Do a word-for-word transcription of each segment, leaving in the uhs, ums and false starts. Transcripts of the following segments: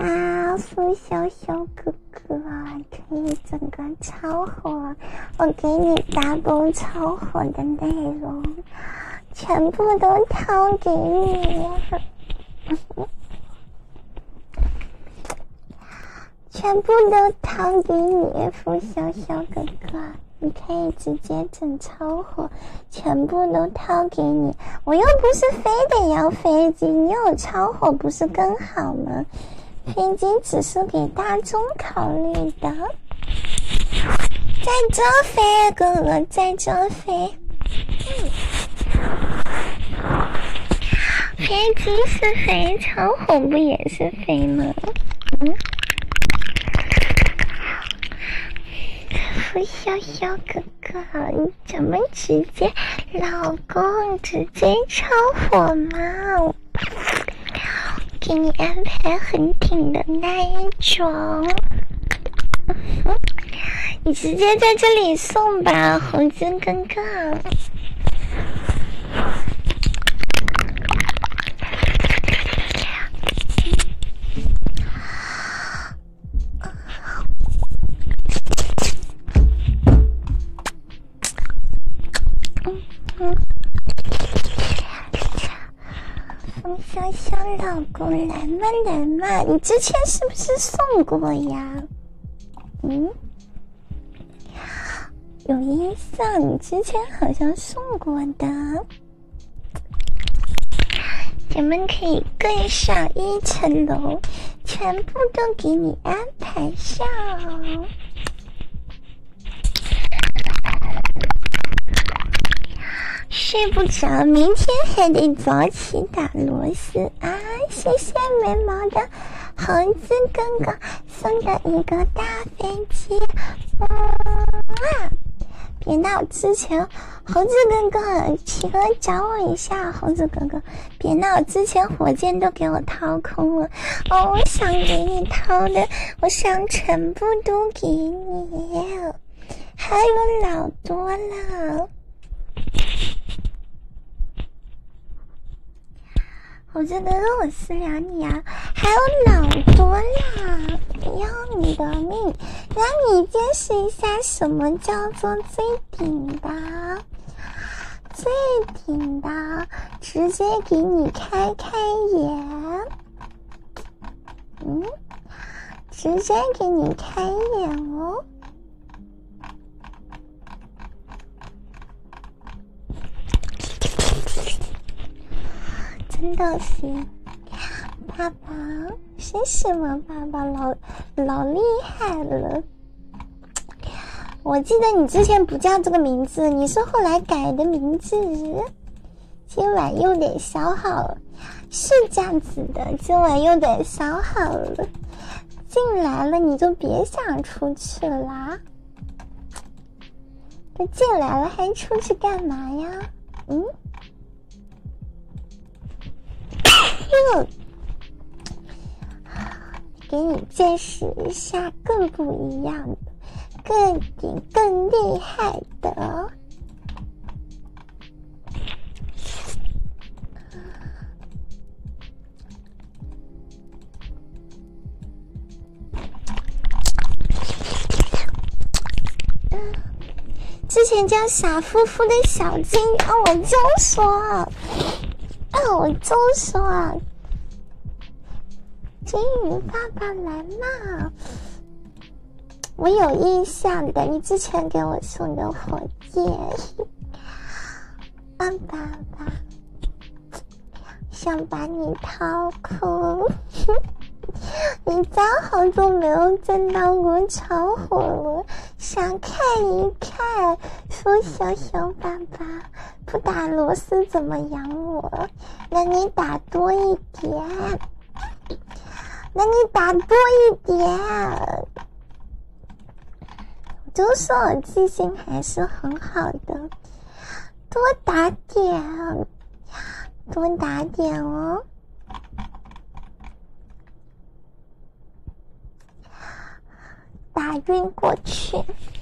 啊，付小小哥哥可以整个超火，我给你 double 超火的内容，全部都掏给你，全部都掏给你，付小小哥哥，你可以直接整超火，全部都掏给你。我又不是非得要飞机，你有超火不是更好吗？飞机只是给大众考虑的。在这飞，哥哥在这飞。嗯，飞机是飞，超火不也是飞吗？嗯。付小小哥哥，你怎么直接老公直接超火吗？给你安排很挺的那一种，你直接在这里送吧，猴子哥哥。风香香老公来嘛来嘛，你之前是不是送过呀？嗯，有印象，你之前好像送过的。咱们可以更上一层楼，全部都给你安排上。睡不着，明天还得早起打螺丝啊！谢谢眉毛的猴子哥哥送的一个大飞机，嗯啊！别闹，之前猴子哥哥，企鹅找我一下，猴子哥哥，别闹，之前火箭都给我掏空了，哦，我想给你掏的，我想全部都给你，还有老多了。猴子哥哥，我私聊你啊，还有老多啦，要你的命，让你见识一下什么叫做最顶的，最顶的，直接给你开开眼，嗯，直接给你开眼哦。真的行，爸爸是什么爸爸老老厉害了。我记得你之前不叫这个名字，你是后来改的名字，今晚又得消耗了，是这样子的，今晚又得消耗了，进来了你就别想出去啦，都进来了还出去干嘛呀？嗯，给你见识一下更不一样的，更顶更厉害的。之前叫傻乎乎的小金，啊，我就说，啊，我就说，金鱼爸爸来嘛！我有印象的，你之前给我送的火箭，啊，爸爸想把你掏空。你家好久没有见到过超火了，想看一看。说小小爸爸不打螺丝怎么养我？那你打多一点，那你打多一点。我就说我记性还是很好的，多打点，多打点哦。打晕过去。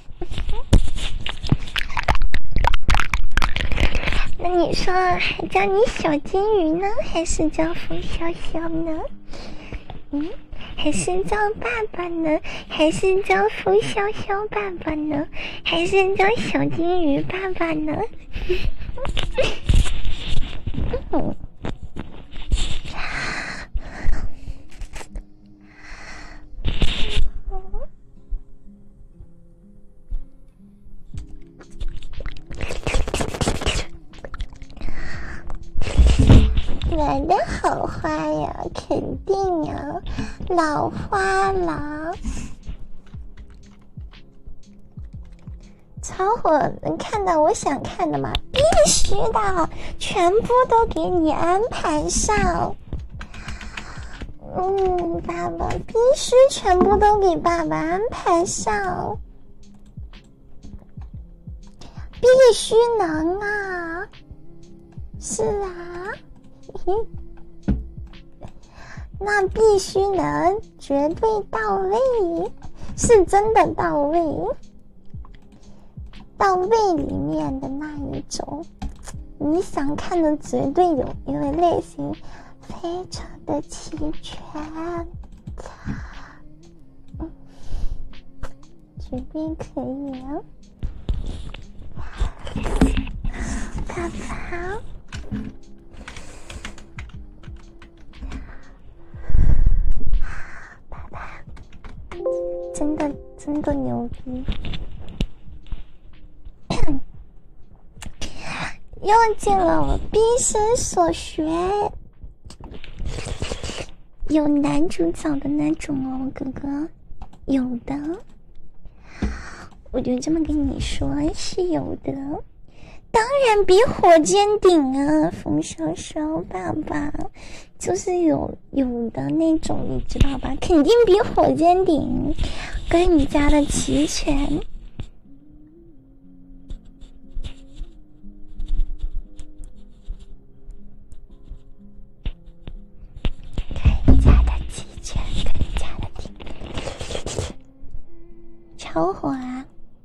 那你说还叫你小金鱼呢，还是叫风潇潇呢？嗯， 还是叫爸爸呢？还是叫风潇潇爸爸呢？还是叫小金鱼爸爸呢？嗯来的好花呀，肯定呀，老花了。超火能看到我想看的吗？必须的，全部都给你安排上。嗯，爸爸必须全部都给爸爸安排上，必须能啊！是啊。那必须能，绝对到位，是真的到位，到位里面的那一种，你想看的绝对有，因为类型非常的齐全，嗯，绝对可以啊，爸爸。真的真的牛逼！又进了我毕生所学，有男主角的那种哦，哥哥，有的，我就这么跟你说，是有的，当然比火箭顶啊，冯小小爸爸。就是有有的那种，你知道吧？肯定比火箭顶更加的齐全。更加的齐全，更加的超火啊！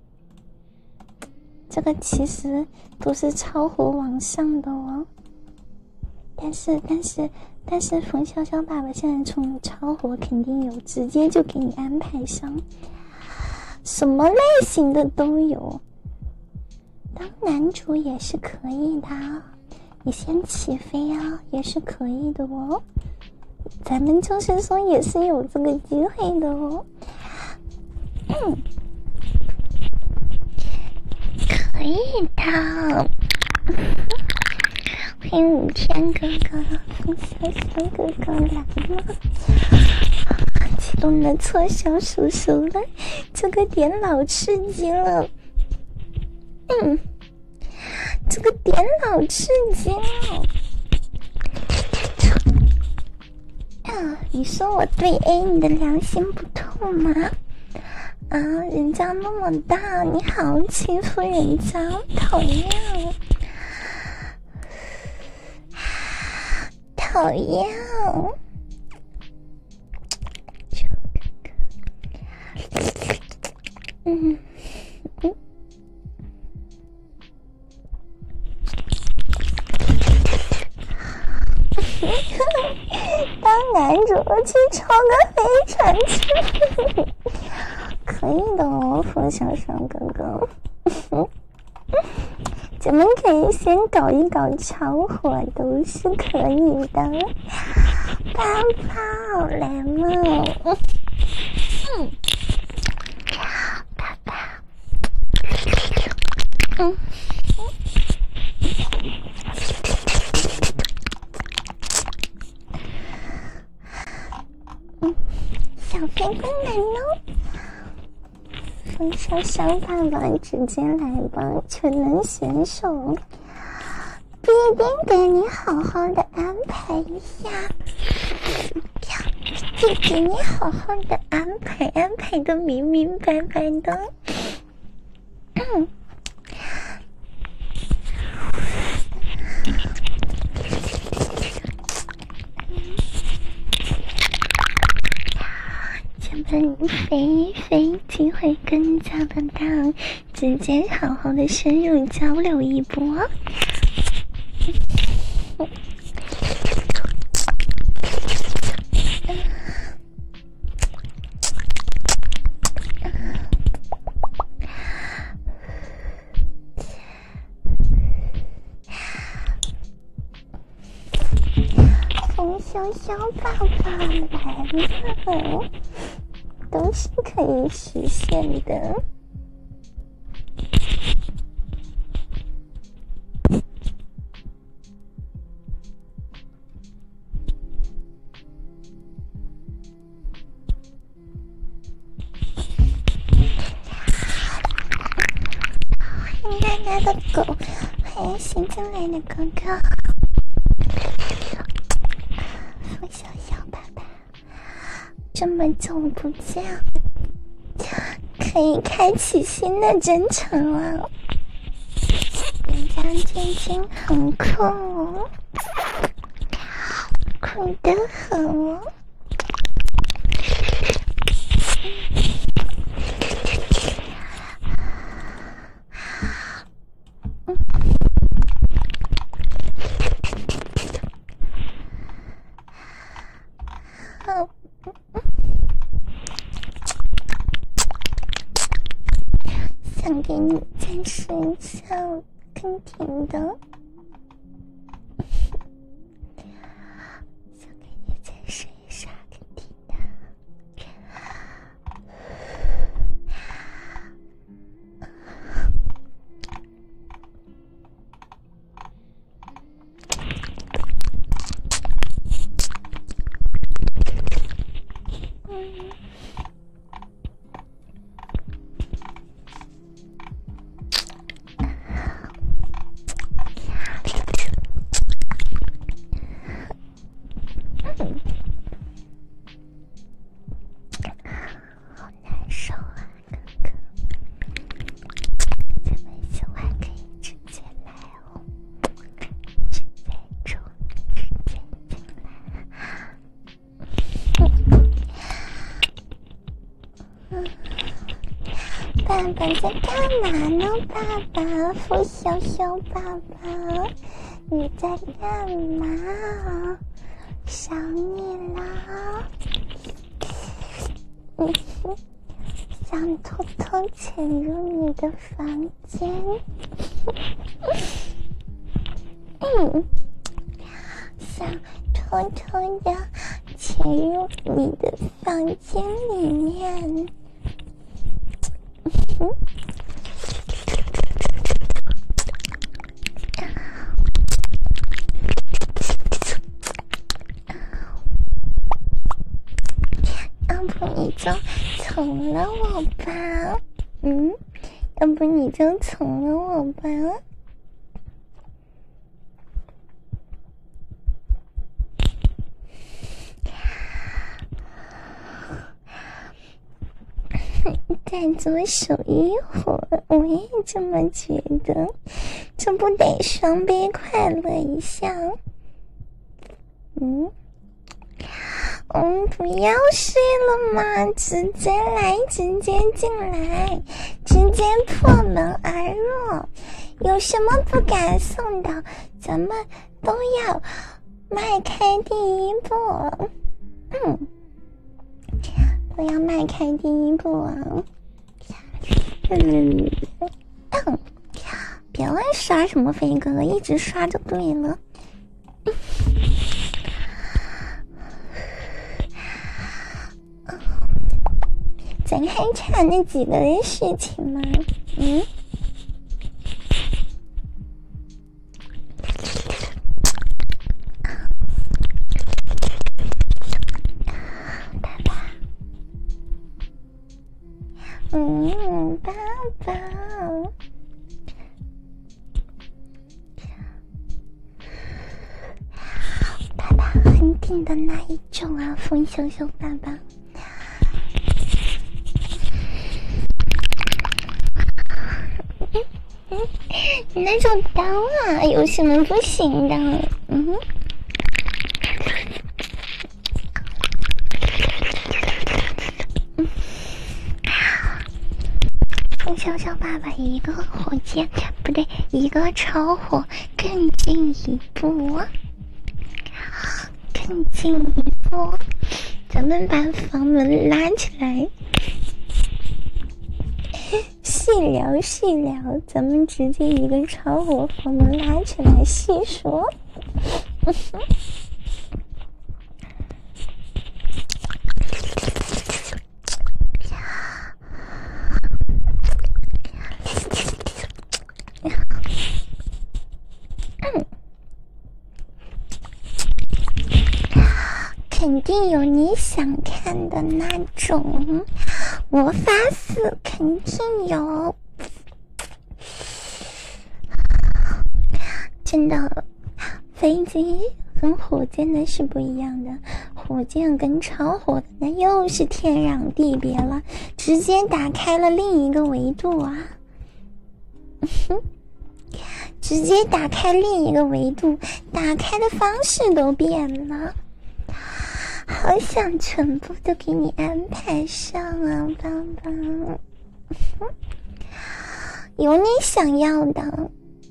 这个其实都是超火往上的哦。但是，但是。但是冯潇潇爸爸现在冲超火肯定有，直接就给你安排上，什么类型的都有，当男主也是可以的，你先起飞啊，也是可以的哦，咱们就是说也是有这个机会的哦，嗯，可以的。欢迎五天哥哥，风小小哥哥来了，启动的错小叔叔了，这个点老刺激了，嗯，这个点老刺激了。啊，你说我对 A 你的良心不痛吗？啊，人家那么大，你好欺负人家，讨厌。讨厌，嗯嗯，当男主去抽个飞船去，可以的哦，冯小小哥哥。咱们可以先搞一搞超火，都是可以的。爸爸来嘛，嗯，爸爸，嗯，嗯，小飞过来喽。冯小小爸爸直接来吧，全能选手，必定给你好好的安排一下，就给你好好的安排，安排的明明白白的。嗯，咱们飞一飞，机会更加的大，直接好好的深入交流一波。 小宝宝来了，都是可以实现的。大家的狗，还有新进来的哥哥，付小小爸爸，这么久不见，可以开启新的征程了。人家最近很酷哦，酷得很哦。想给你展示一下更甜的，想给你展示一下更甜的。嗯。好难受啊，哥哥！咱们喜欢可以直接来哦，直接冲，直接进来。嗯，爸爸在干嘛呢？爸爸，付小小爸爸，你在干嘛？想你啦！嗯哼，想偷偷潜入你的房间。嗯，想偷偷的潜入你的房间里面。嗯。要不你就从了我吧，嗯，要不你就从了我吧。再多守一会儿，我也这么觉得，这不得双倍快乐一下？嗯。嗯，不要睡了嘛，直接来，直接进来，直接破门而入，有什么不敢送的，咱们都要迈开第一步。嗯，都要迈开第一步啊！嗯，嗯，别乱刷什么飞哥，一直刷就对了。咱还差那几个的事情吗？嗯。爸爸，嗯，爸爸，爸爸很顶的那一种啊，风羞羞爸爸。那就当啊，有什么不行的？嗯，风小小爸爸一个火箭不对，一个超火更进一步，更进一步，咱们把房门拉起来。细聊细聊，咱们直接一个超火房门拉起来细说。 肯定有你想看的那种，我发誓肯定有。真的，飞机跟火箭的是不一样的，火箭跟超火的那又是天壤地别了，直接打开了另一个维度啊！直接打开另一个维度，打开的方式都变了，好想全部都给你安排上啊，宝宝！有你想要的。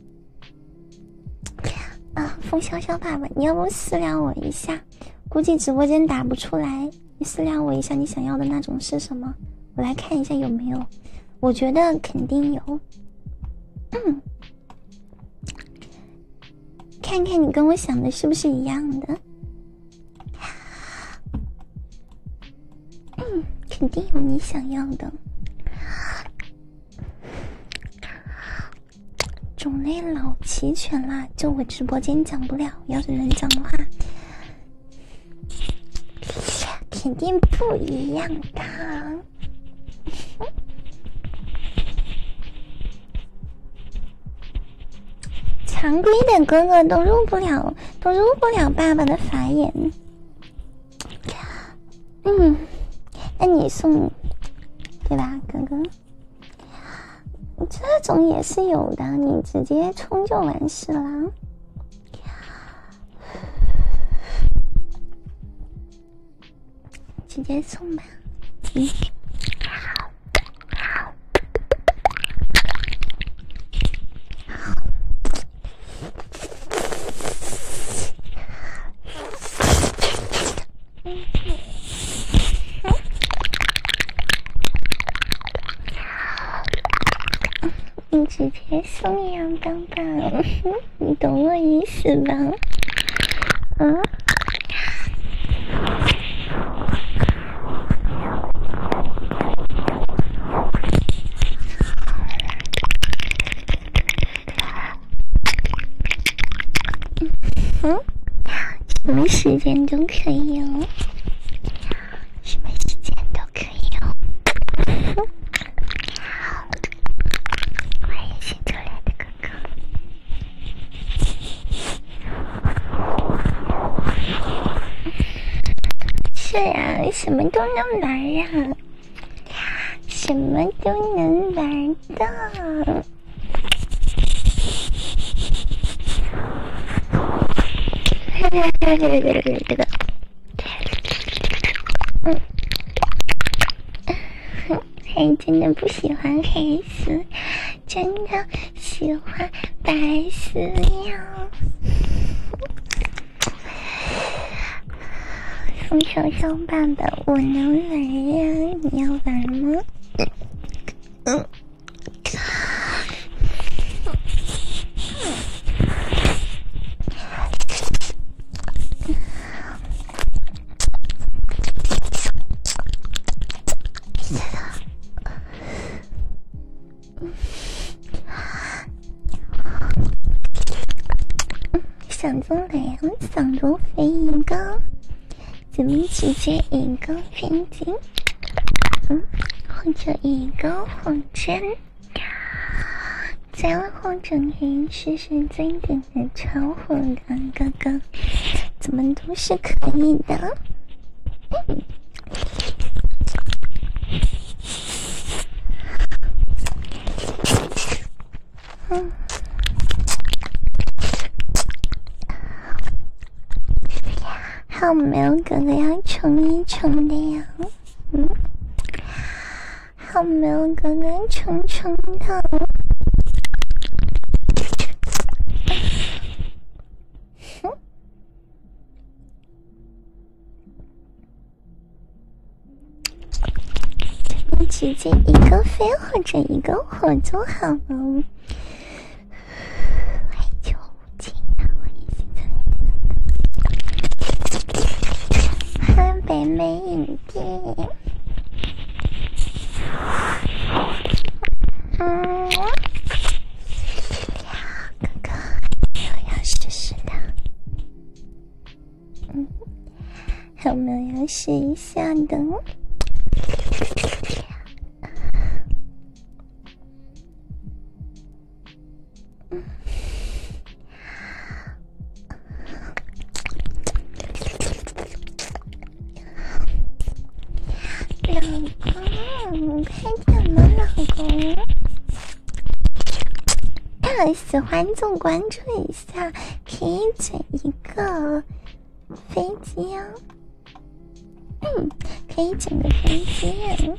啊，风潇潇爸爸，你要不私聊我一下？估计直播间打不出来，你私聊我一下，你想要的那种是什么？我来看一下有没有。我觉得肯定有。嗯，看看你跟我想的是不是一样的？嗯，肯定有你想要的。种类老齐全啦，就我直播间讲不了，要是人讲的话，肯定不一样的。常规的哥哥都入不了，都入不了爸爸的法眼。嗯，那你送，对吧，哥哥？这种也是有的，你直接冲就完事了。直接送吧。嗯。你直接送呀，宝宝，你懂我意思吧？嗯。嗯，什么时间都可以哦，什么时间都可以哦。嗯是呀，什么都能玩呀，什么都能玩的。这个这个这个，嗯，还真的不喜欢黑丝，真的喜欢白丝呀。风小小爸爸，我能玩呀，你要玩吗？嗯。想中来，想中飞一个。咱们直接一个飞机，嗯，或者一个火箭，再或者可以试试最顶的超火的哥哥，怎么都是可以的。嗯嗯。还有没有哥哥要冲一冲的呀？嗯，还有没有哥哥冲冲的？哼，你直接一个飞或者一个火就好了。北美影帝，嗯，哥哥又要试试的，嗯，还有没有要试一下的。老公，快点嘛，老公！啊，喜欢就关注一下，可以整一个飞机啊！嗯，可以整个飞机啊！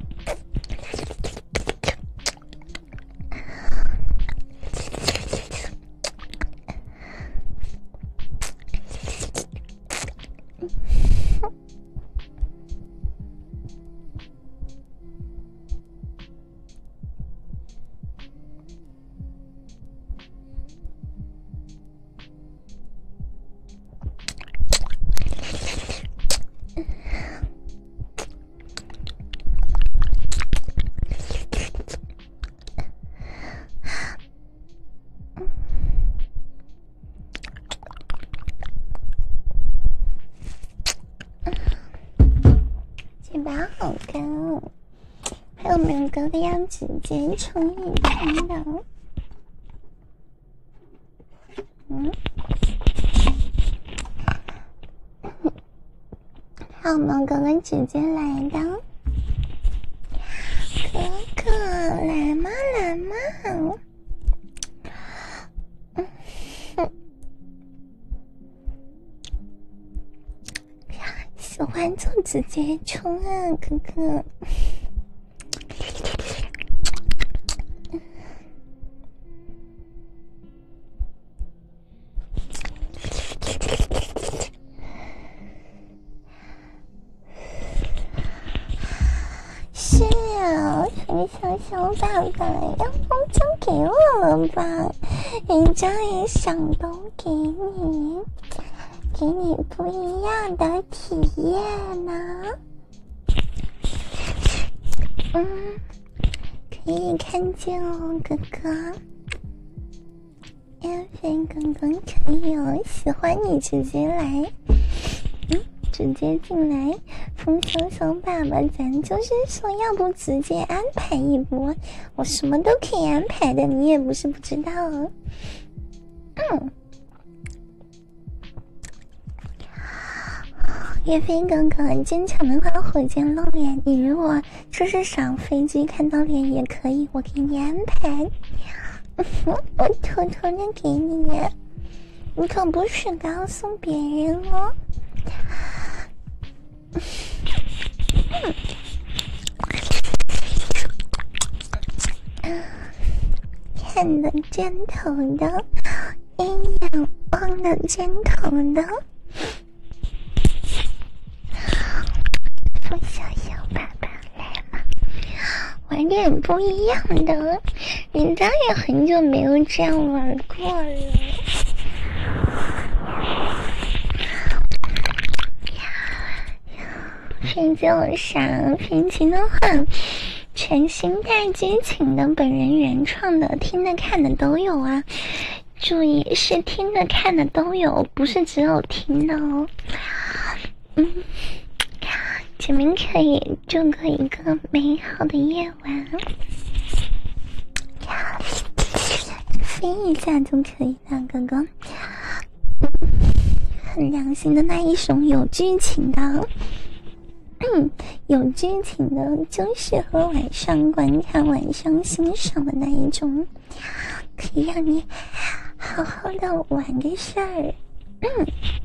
嘴巴好干哦，还有没有哥哥要直接冲一冲的？嗯，还有没有哥哥直接来的？哥哥来嘛来嘛！喜欢就直接冲啊，哥哥！是啊，陈小小爸爸，要不就给我了吧？人家也想都给你。给你不一样的体验呢。嗯，可以看见哦，哥哥。安飞哥哥可以哦，喜欢你直接来，嗯，直接进来。风小小爸爸，咱就是说，要不直接安排一波，我什么都可以安排的，你也不是不知道哦。嗯。岳飞哥哥，坚强的话火箭露脸，你如果就是上飞机看到脸也可以，我给你安排。我偷偷的给你，你可不许告诉别人哦。看的肩头的，一眼望的肩头的。风小小爸爸来嘛，玩点不一样的，人家也很久没有这样玩过了。睡觉啥平情的话，全新带激情的，本人原创的，听的看的都有啊。注意，是听的看的都有，不是只有听的哦。嗯。前面可以度过一个美好的夜晚，飞一下就可以了，哥哥。很良心的那一种有剧情的，嗯，有剧情的就适合晚上观看、晚上欣赏的那一种，可以让你好好的玩个事儿，嗯。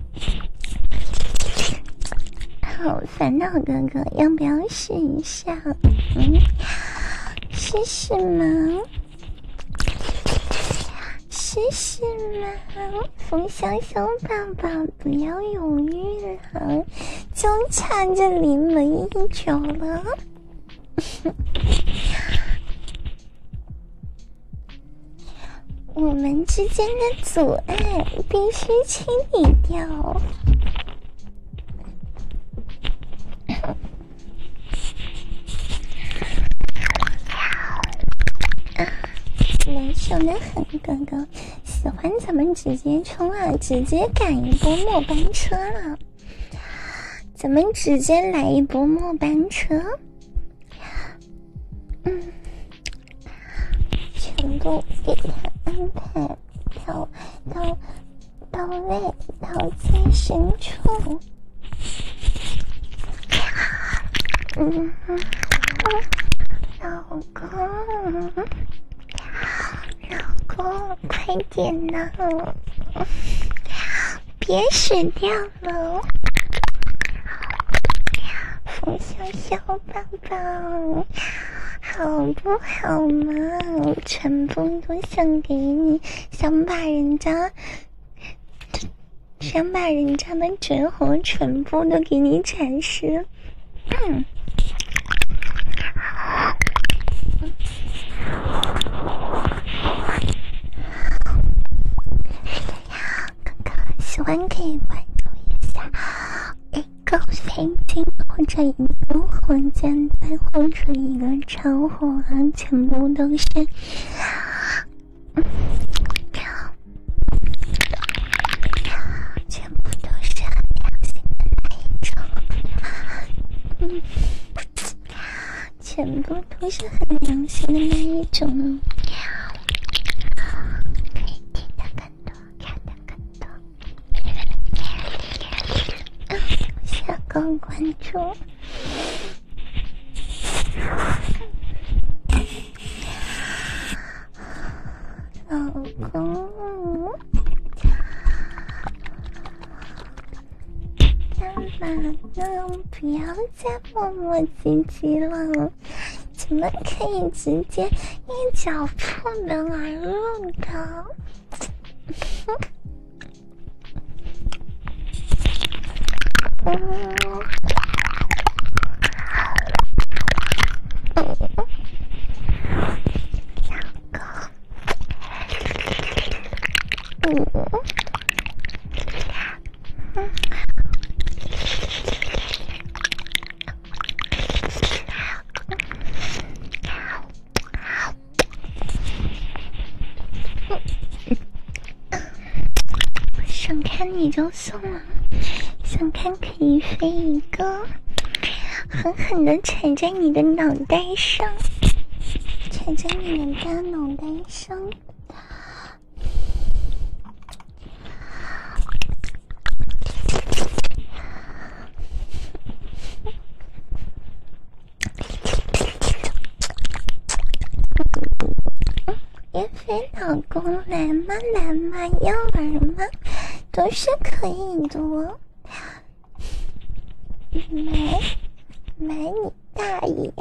好烦恼哥哥，要不要试一下？嗯，试试吗？试试吗？风小小爸爸，不要犹豫了，就差这临门一脚了。我们之间的阻碍必须清理掉。难受的很，哥哥，喜欢咱们直接冲啊，直接赶一波末班车了。 咱们直接来一波末班车。嗯，全部给他安排到到到位到最深处。嗯，老公，老公，快点呐！别死掉了，冯小小宝宝，好不好嘛？全部都想给你，想把人家，想把人家的绝活全部都给你展示。嗯。哥哥喜欢可以关注一下一个飞机或者一个火箭弹或者一个超火啊，全部都是全部都是很良心的那一种。嗯，全部都是很良心的那一种。可以听得更多，看得更多。下个关注。老公，干嘛呢？不要再磨磨唧唧了，怎么可以直接一脚破门而入的？嗯。想看你就送了，想看可以飞一个，狠狠地踩在你的脑袋上，踩在你的大脑袋上。别飞，老公，来嘛来嘛，要玩吗？都是可以的哦。买买你大爷！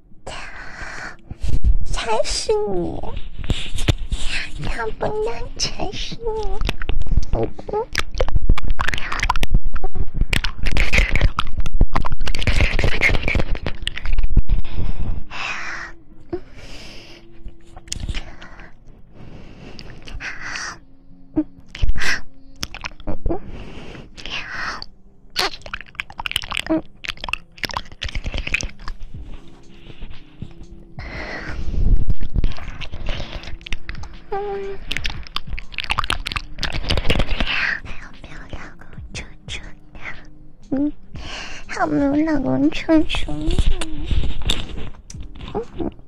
才是你，要不然才是你。嗯嗯。嗯，还有没有老公处处呀？嗯，还有没有老公处处呀？嗯，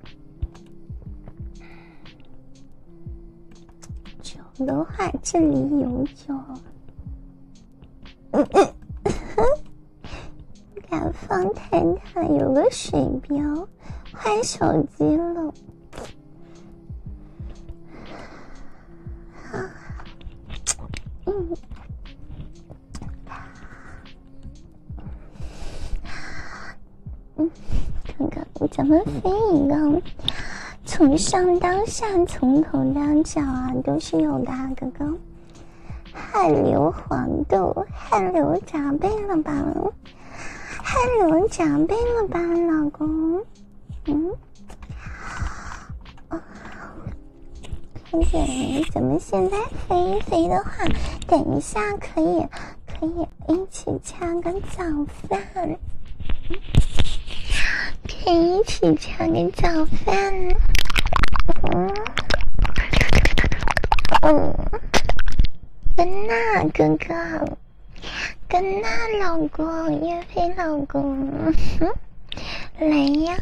酒的话，这里有酒。嗯嗯，敢放太大，有个水标，坏手机了。嗯，嗯，看看咱们飞一个，从上到下，从头到脚啊，都是有的啊，哥哥。汗流黄豆，汗流浃背了吧？汗流浃背了吧，老公？嗯。而且咱们现在飞一飞的话，等一下可以可以一起掐个早饭，可以一起掐个早饭。嗯，嗯，真的，哥哥， 跟那老公，岳飞老公，来呀！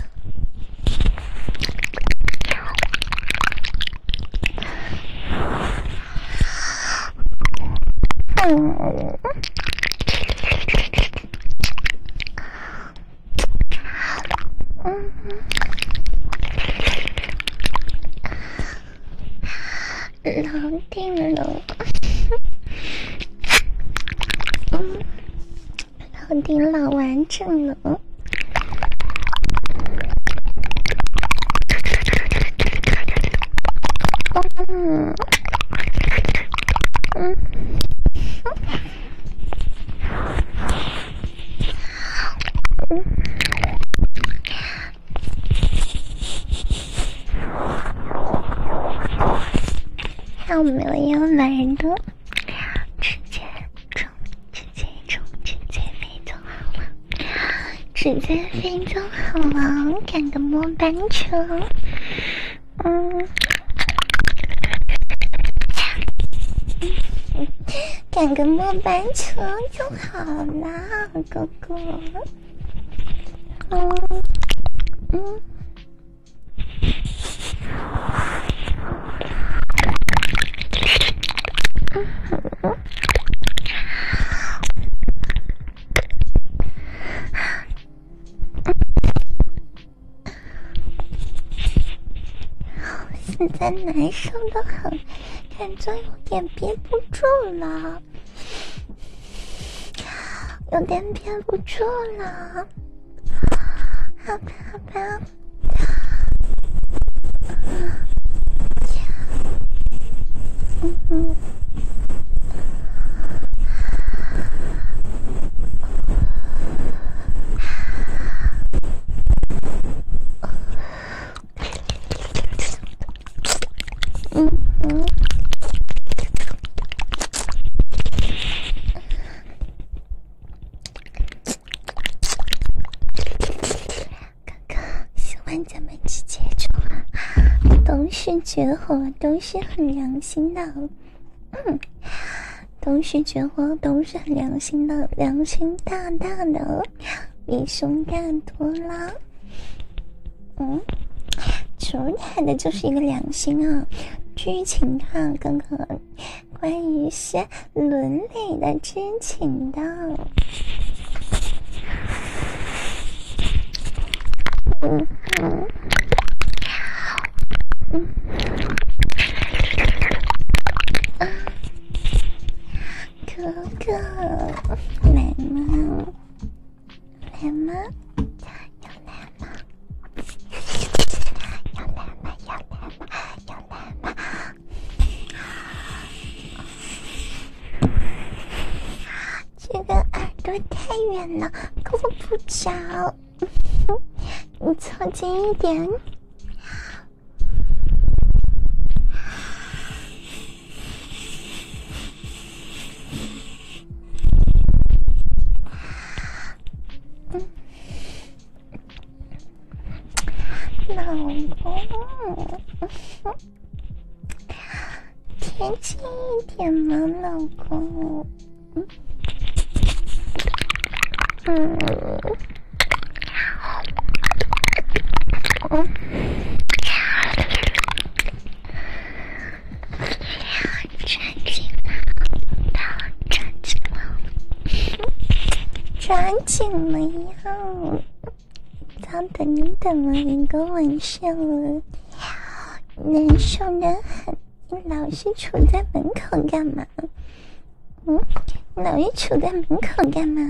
嗯。嗯，老定了，嗯，老定老完整了，嗯，嗯，嗯。有没有玩的？直接冲，直接冲，直接飞就好了，直接飞就好了，赶个末班车。嗯，赶个末班车就好啦，哥哥。嗯嗯。现在难受的很，感觉有点憋不住了，有点憋不住了，好吧好吧，嗯嗯。嗯嗯，哥哥喜欢咱们直接冲啊，都是绝活，都是很良心的，嗯，都是绝活，都是很良心的，良心大大的，比胸大多了，嗯。主打的就是一个良心啊，剧情啊，哥哥，关于是伦理的剧情的。嗯嗯嗯，哥哥，来吗？来吗？要来吗？要来吗？要来吗？要来吗？这个耳朵太远了，够不着。你凑近一点。嗯，老公，贴近一点嘛，老公。嗯。嗯。嗯。抓紧了，抓紧了，抓紧了呀！早等你等了一个晚上了，难受的很。你老是杵在门口干嘛？嗯，你老是杵在门口干嘛？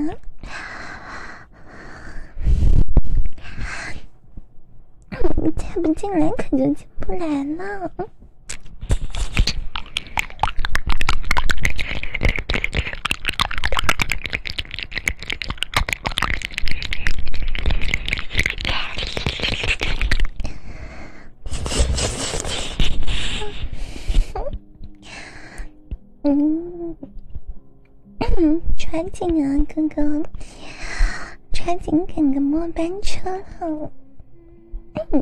你再不进来可就进不来了。嗯，抓紧啊，哥哥，抓紧赶个末班车了。嗯，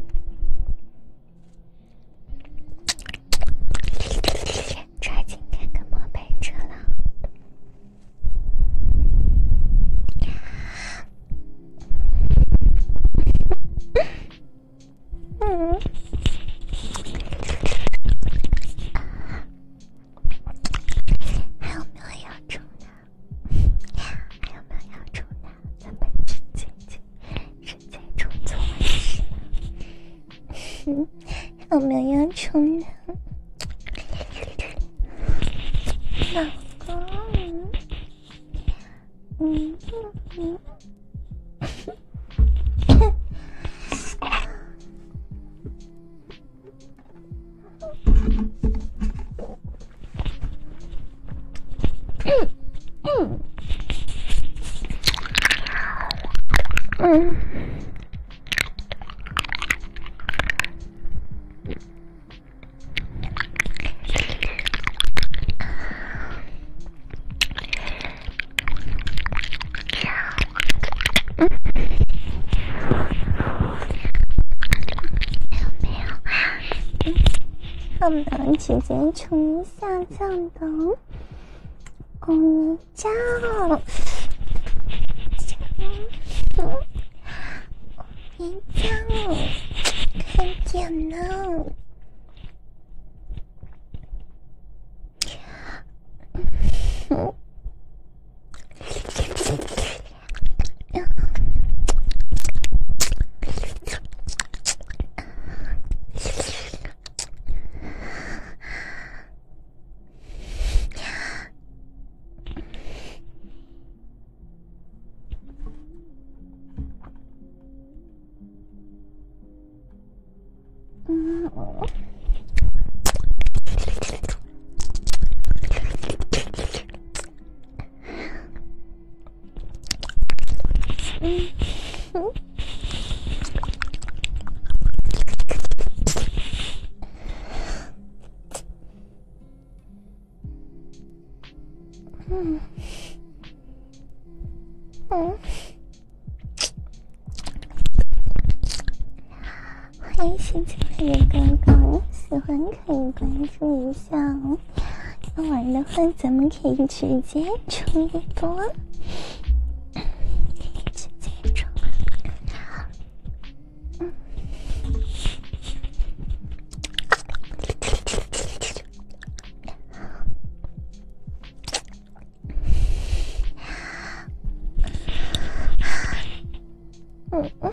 抓紧赶个末班车了。 嗯，有没有要冲的？老公，嗯嗯嗯嗯嗯。我们直接冲一下这样的公交，公交，快点呢！嗯。嗯，嗯，嗯，嗯。欢迎新进来的哥哥，喜欢可以关注一下哦。要玩的话，咱们可以直接冲一波，直接冲。嗯。嗯嗯。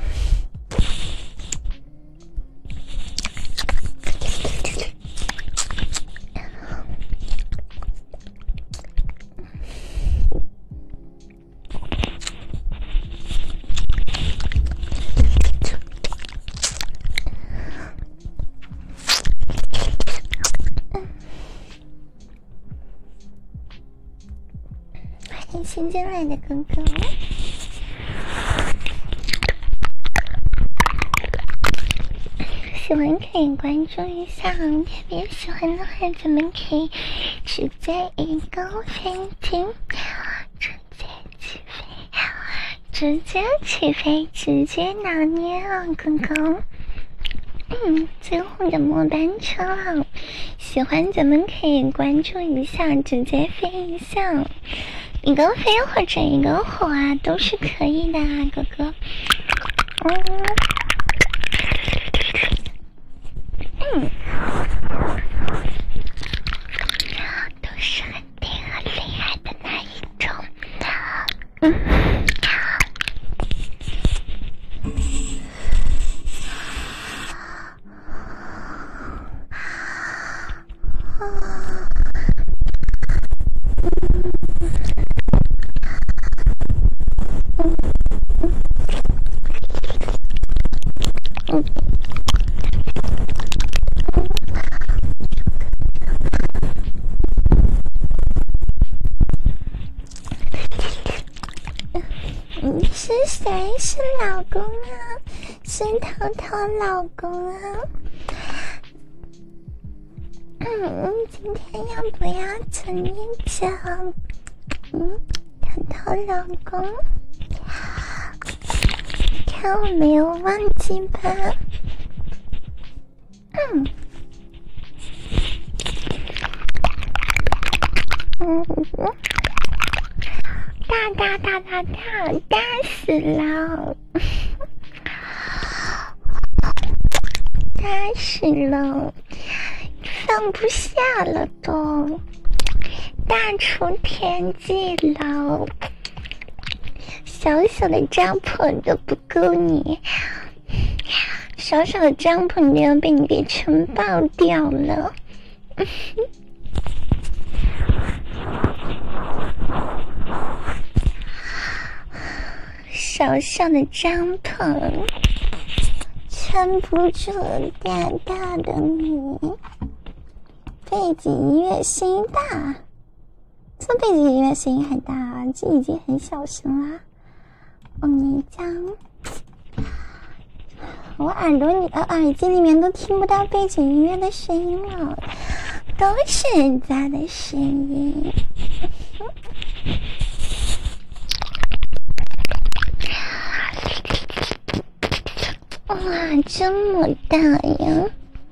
欢迎新进来的哥哥，喜欢可以关注一下，特别喜欢的话，咱们可以直接一个飞机，直接起飞，直接起飞，直接拿捏啊，哥哥！嗯，最后的末班车了，喜欢咱们可以关注一下，直接飞一下，一个飞或者一个火啊，都是可以的啊，哥哥。嗯。嗯，都是很挺很厉害的那一种。嗯，嗯。你是谁？是老公啊？是涛涛老公啊？嗯，今天要不要蹭一脚？嗯，涛涛老公，看我没有忘记吧？嗯。嗯。大大大大大大死了，大死了，放不下了都，大出天际了，小小的扎破都不够你， 小小的帐篷都要被你给撑爆掉了。小小的帐篷撑不住大大的你，背景音乐声音大，这背景音乐声音还大啊，这已经很小声啦。哦，你这样，我耳朵里、呃、耳机里面都听不到背景音乐的声音了，都是人家的声音。哇，这么大呀！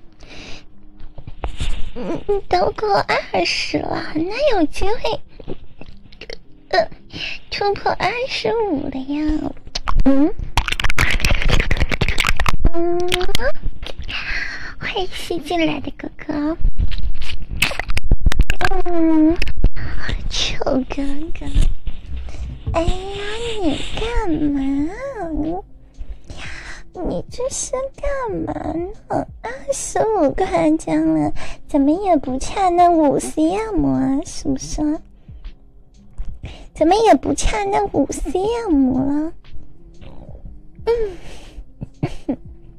嗯，都过二十了，那有机会呃突破二十五了呀。嗯嗯，欢迎吸进来的哥哥。嗯，臭哥哥，哎呀，你干嘛？你这是干嘛呢？二十五块钱了，怎么也不差那五 C M 啊？是不是？怎么也不差那五 C M 了？嗯，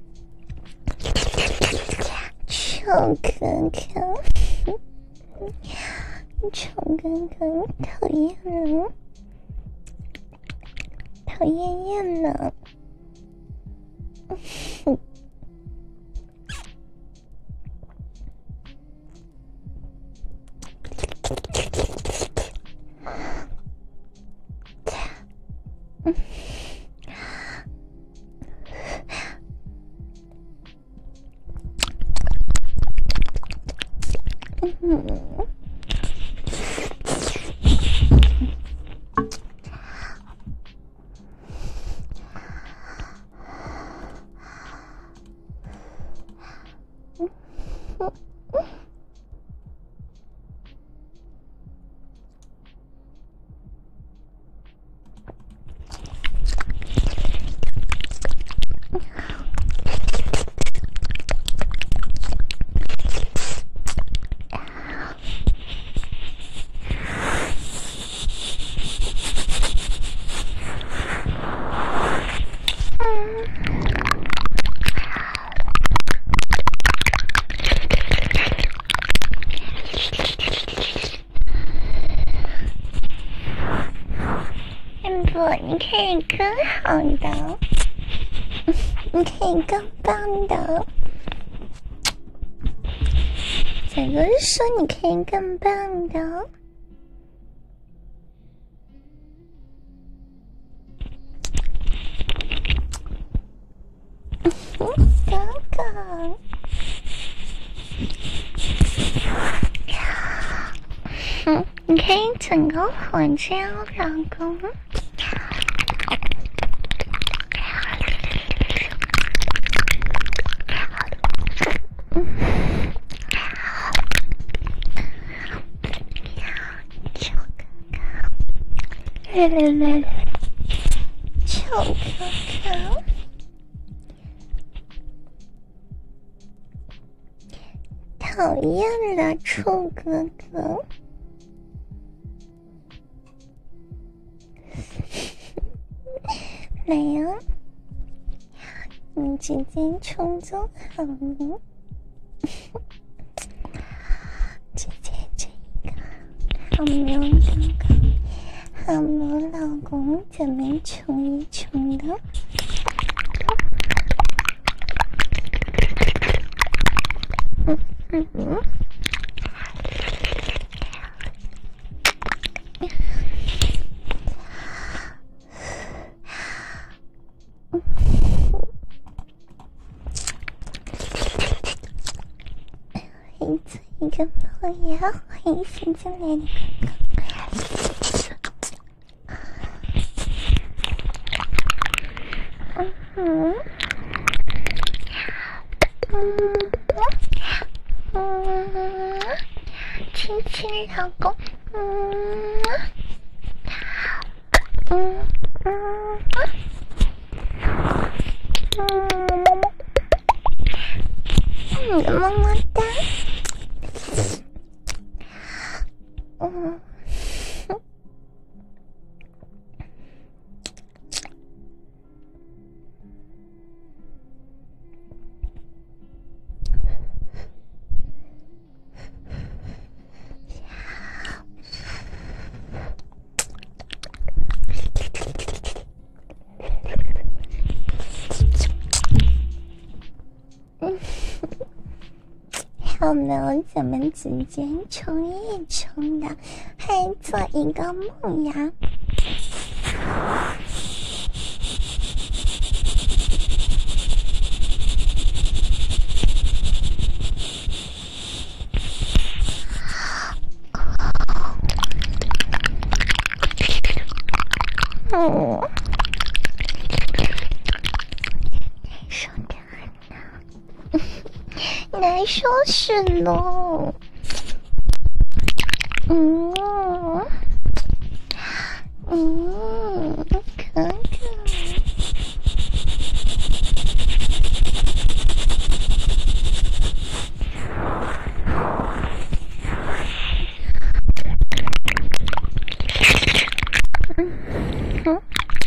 臭哥哥，臭哥哥，讨厌了，讨厌厌了。嗯你可以更好的，你可以更棒的。仔哥是说你可以更棒的。哥哥，嗯，你可以整个火箭哦，老公。来来来，臭哥哥，讨厌了，臭哥哥。来呀，你直接冲就好了。直接这个，好没有哥哥。好了，老公，咱们冲一冲的。嗯嗯嗯。欢迎做一个朋友，欢迎新进来的哥哥。嗯嗯嗯，亲亲老公，嗯嗯嗯嗯， 嗯，么么哒。嗯。好了，咱们直接冲一冲的，还做一个梦呀！嗯，说的很呢。难说是喽，嗯嗯，可可。嗯。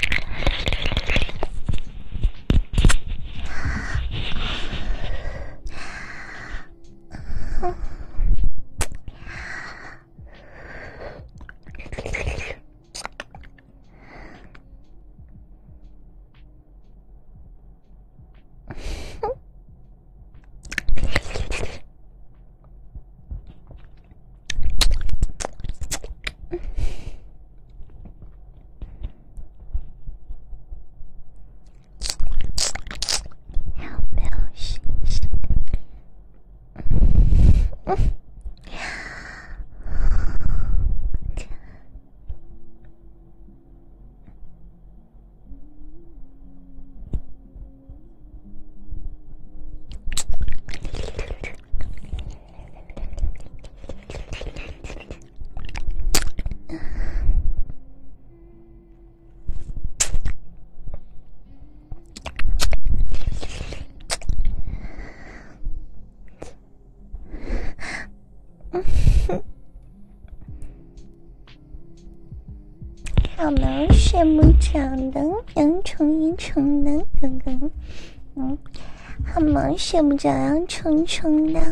好了，睡不着的，要冲一冲的，哥哥。嗯，好吗？睡不着要冲冲的。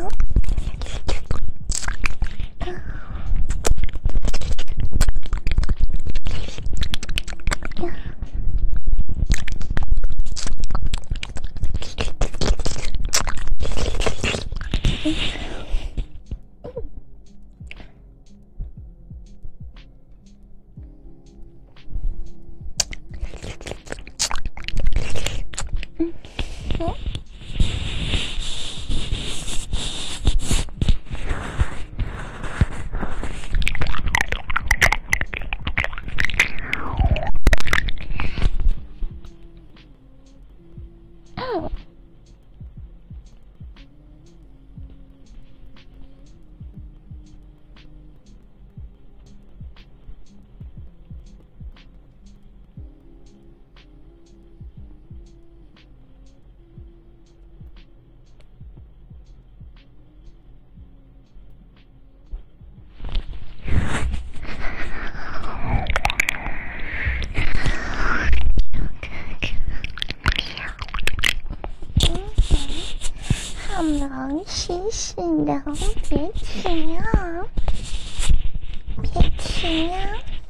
真是的，别停啊！别停啊！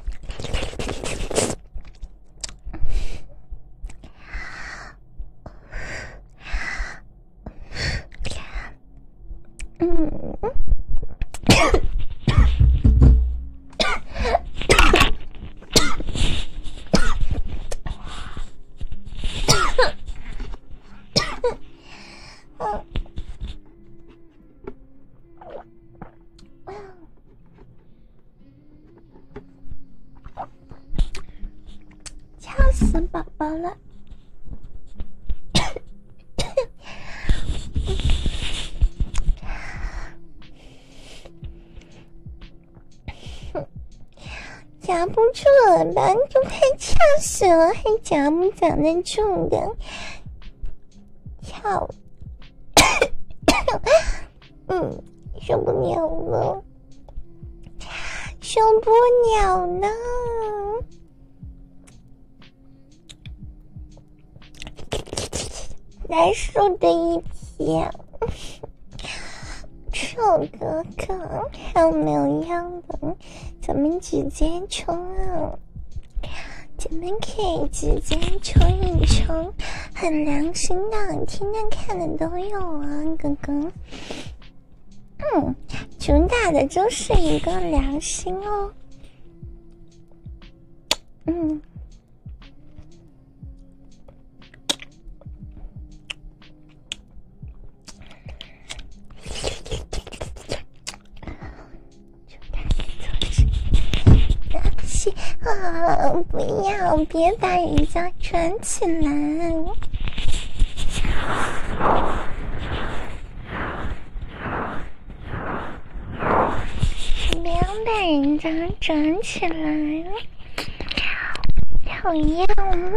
嗯。呛死宝宝了！夹不住了吧？就快呛死了，还夹不夹得住的？翘， 嗯，受不了了，受不了了。难受的一天，臭哥哥，还有没有样的？咱们直接冲啊！咱们可以直接冲一冲，很良心的，天天看的都有啊，哥哥。嗯，主打的就是一个良心哦。嗯。啊！不要，别把人家抓起来！不要把人家抓起来！讨厌！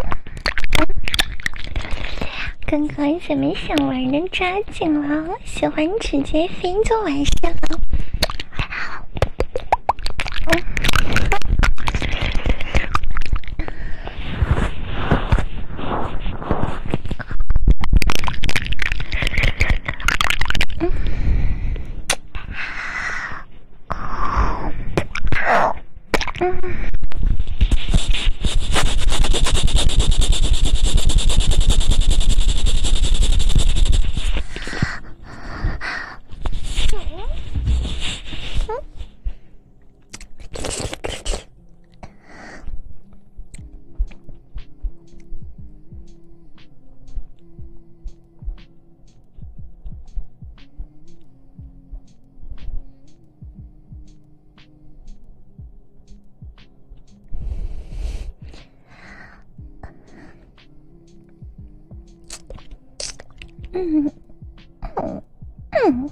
哥哥，咱们想玩的抓紧了，喜欢直接飞就完事了。嗯嗯嗯，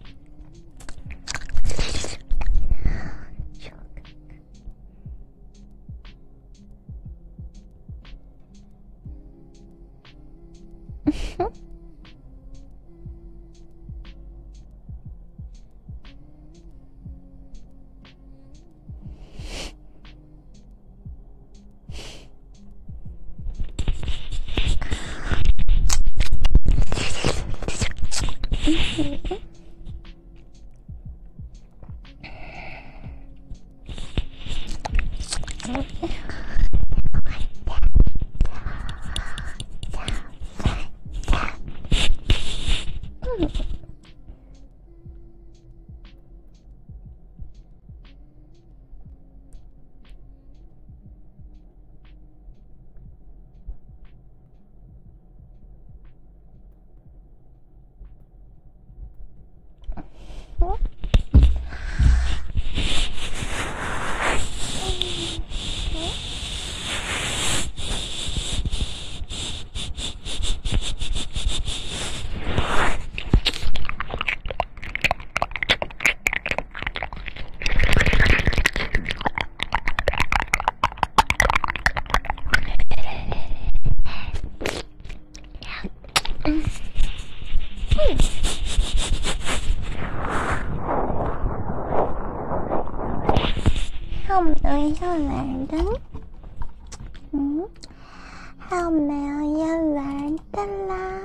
还有没有要玩的？嗯，还有没有要玩的啦？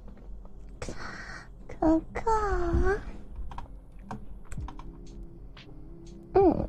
哥哥，嗯。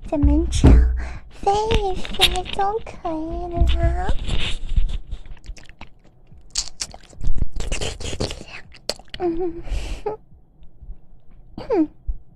咱们只要飞一飞都可以了。嗯哼。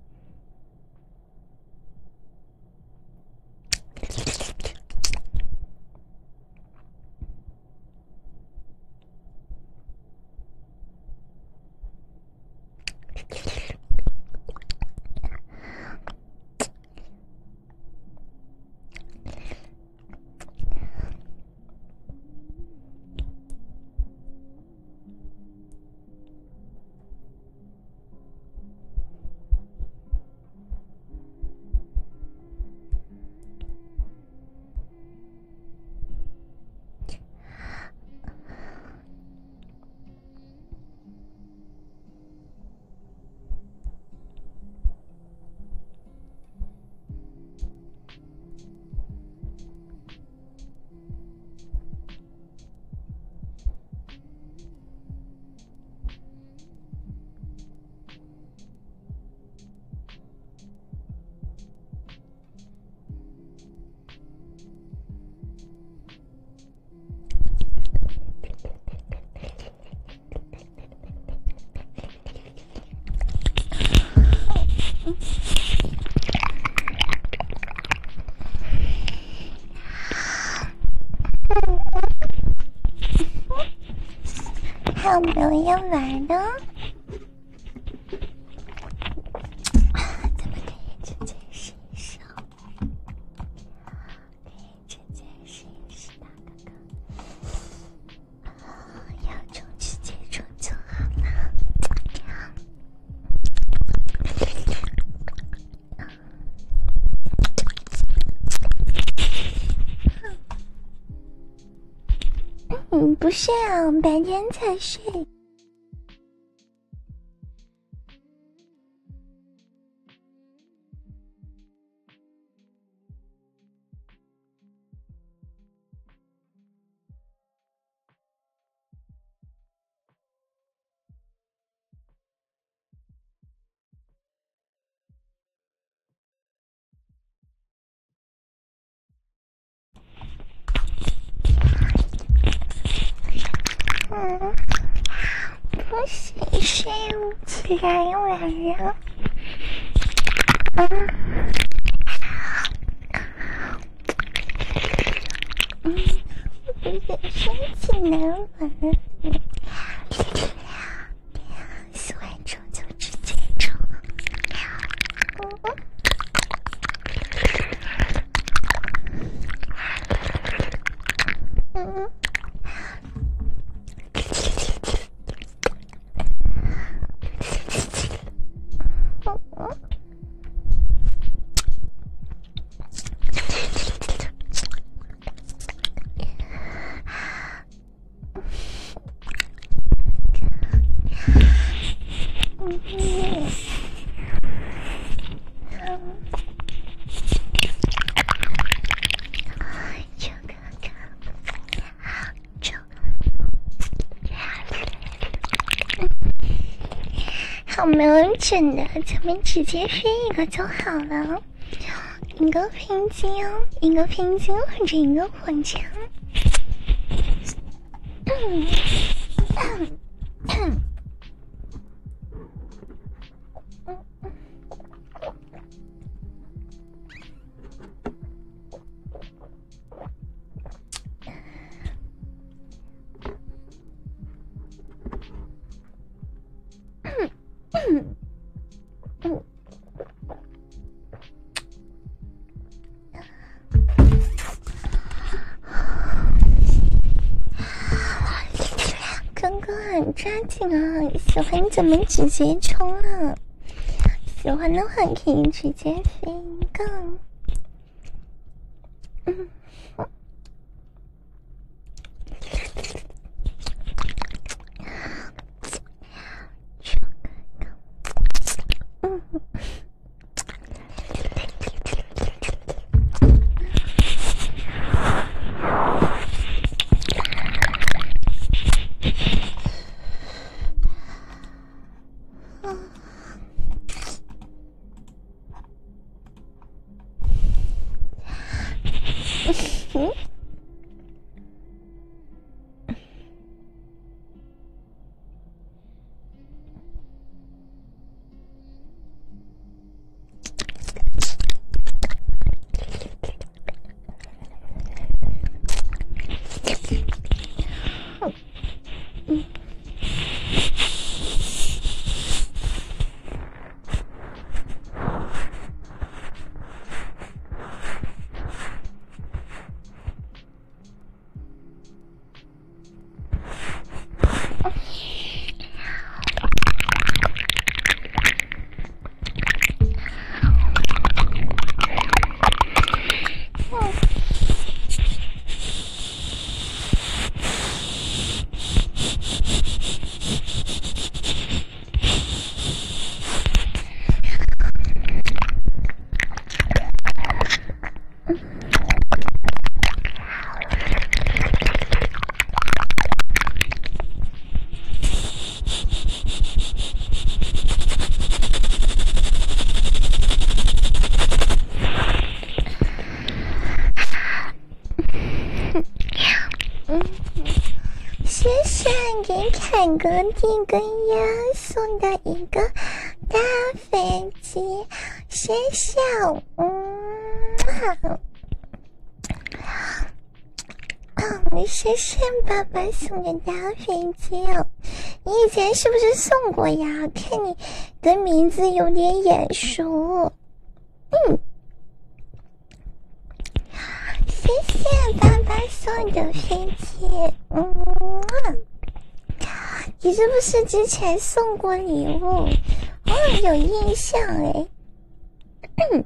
还有没有要玩的？咱们可以直接试一试，可以直接试一试大哥哥，要中直接中就好了。嗯，不是啊，白天才睡。嗯，不行，睡不起来晚了。嗯，嗯，有点身体难玩。喜欢冲就直接冲。嗯。嗯。好没有准的，咱们直接睡一个就好了，一个平均，一个平均或者一个火枪。嗯嗯嗯嗯嗯，哥哥很抓紧啊！喜欢咱们直接冲啊！喜欢的话可以直接飞一个。嗯。嗯。 谢谢给凯哥弟跟呀送的一个大飞机，谢谢，嗯，好，谢谢爸爸送的大飞机。你以前是不是送过呀？看你的名字有点眼熟。嗯，谢谢爸爸送的飞机。嗯，你是不是之前送过礼物？哦，有印象哎。嗯，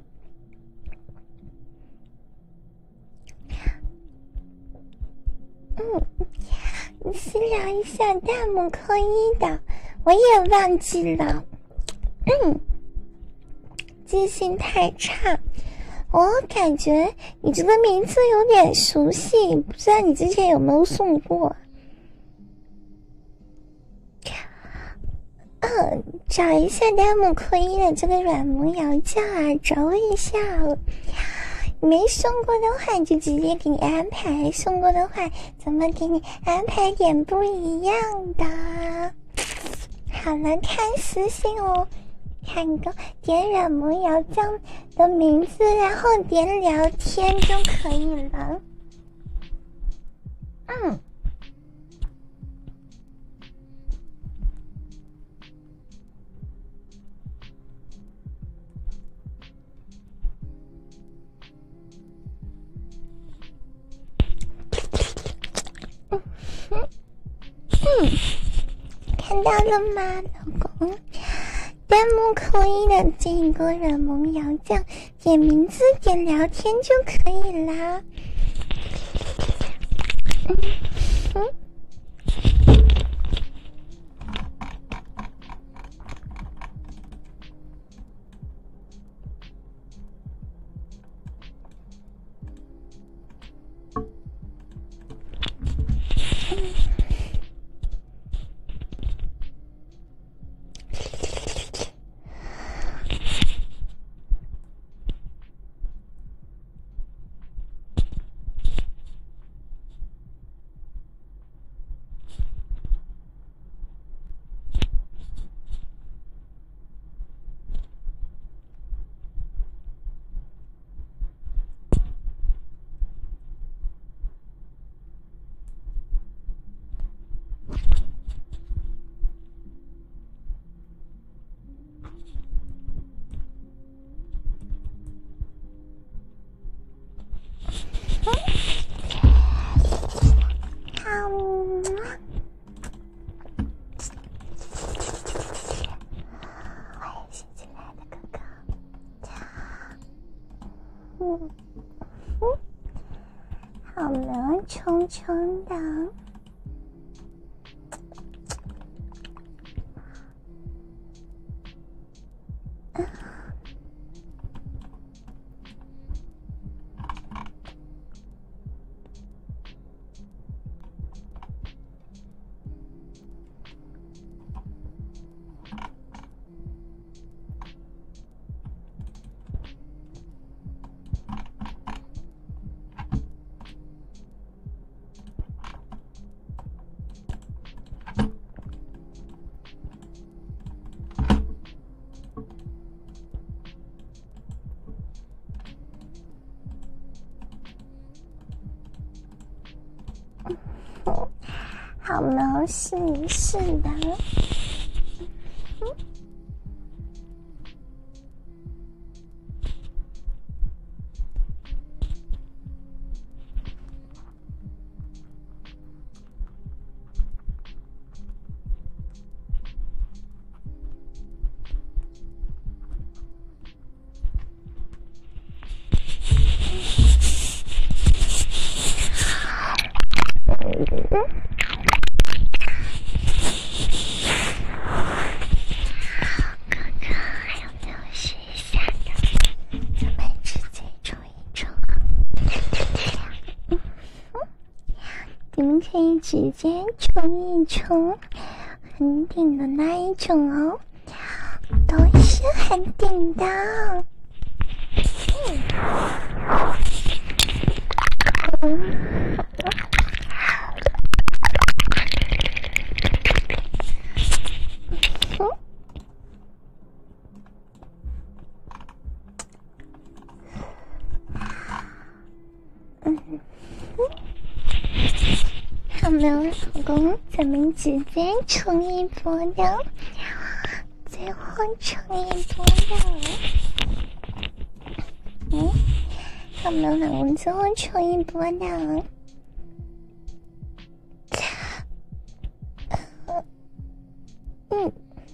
嗯，私聊一下弹幕扣一的，我也忘记了。嗯，记性太差。我感觉你这个名字有点熟悉，不知道你之前有没有送过？嗯，找一下弹幕扣一的这个软萌摇叫啊，找我一下。没送过的话就直接给你安排，送过的话怎么给你安排点不一样的？好了，看私信哦。看个点软萌摇叫的名字，然后点聊天就可以了。嗯，嗯嗯，看到了吗，老公？弹幕扣一的这个软萌摇叫，点名字点聊天就可以啦。嗯嗯。嗯嗯，好了，冲冲的。 好吗？试一试吧。你们可以直接冲一冲很顶的那一种哦，都是很顶的。嗯，嗯，好没有老公，咱们直接冲一波的，最后冲一波的。嗯，好没有老公，最后冲一波的。嗯。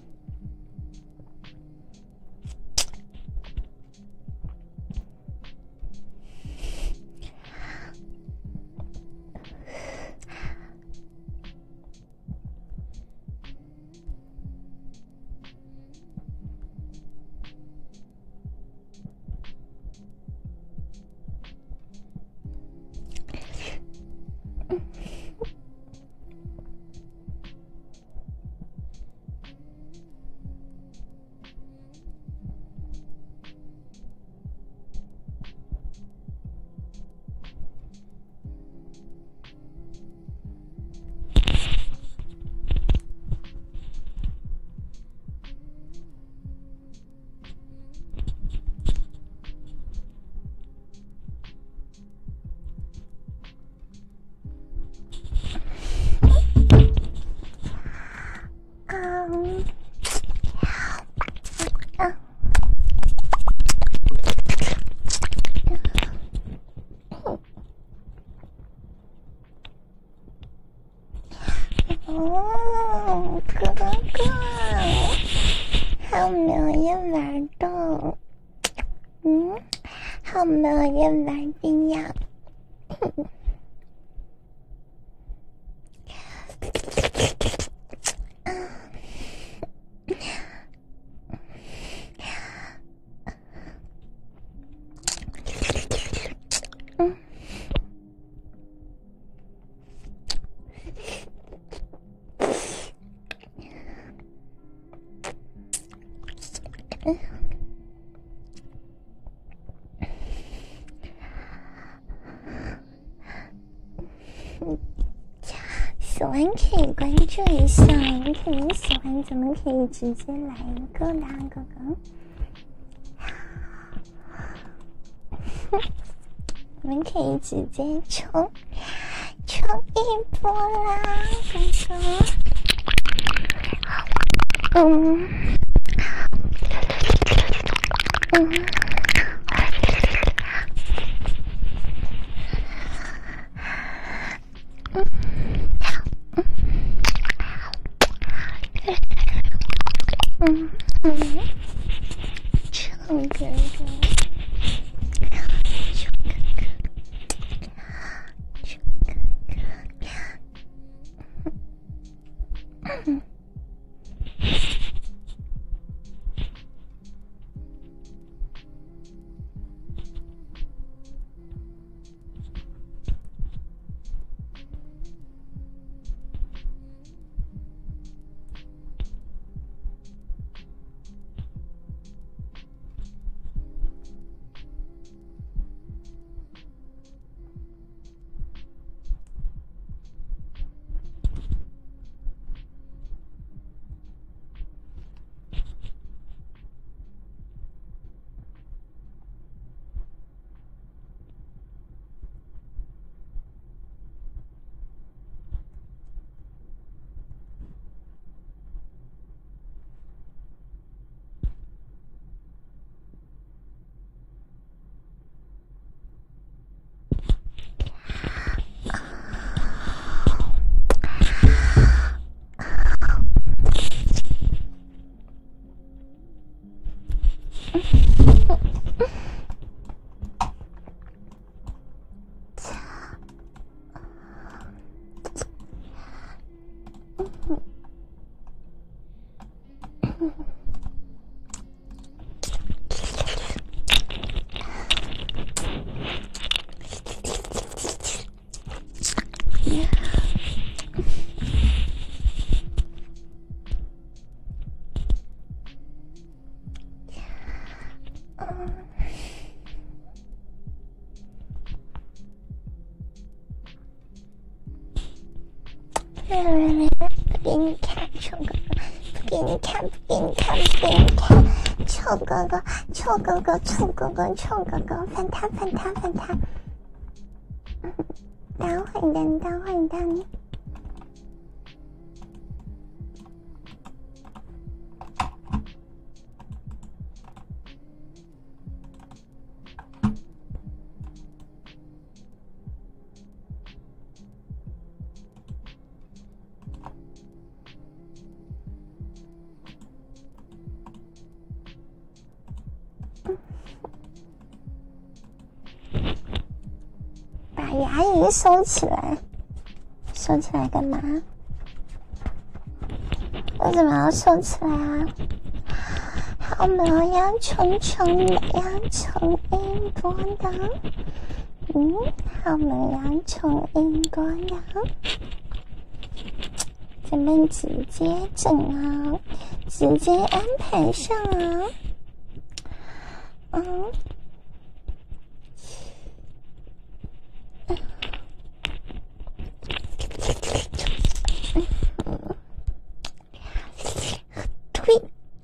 嗯，啊，哦，哥哥，好没有玩的，嗯，好没有玩的呀。喜欢可以关注一下，如果你喜欢，咱们可以直接来一个啦，哥哥。我们可以直接冲冲一波啦，哥哥。嗯嗯。嗯嗯，臭哥哥，臭哥哥，臭哥哥，嗯。 不给你看，臭哥哥，不给你看，不给你看，不给你看，臭哥哥，臭哥哥，臭哥哥，臭哥哥，反他，反他，反他。待会的，待会的。把牙龈收起来，收起来干嘛？为什么要收起来啊？好没有要重重的要重音波的，嗯，好没有要重音波的，咱们直接整啊，直接安排上啊，嗯。推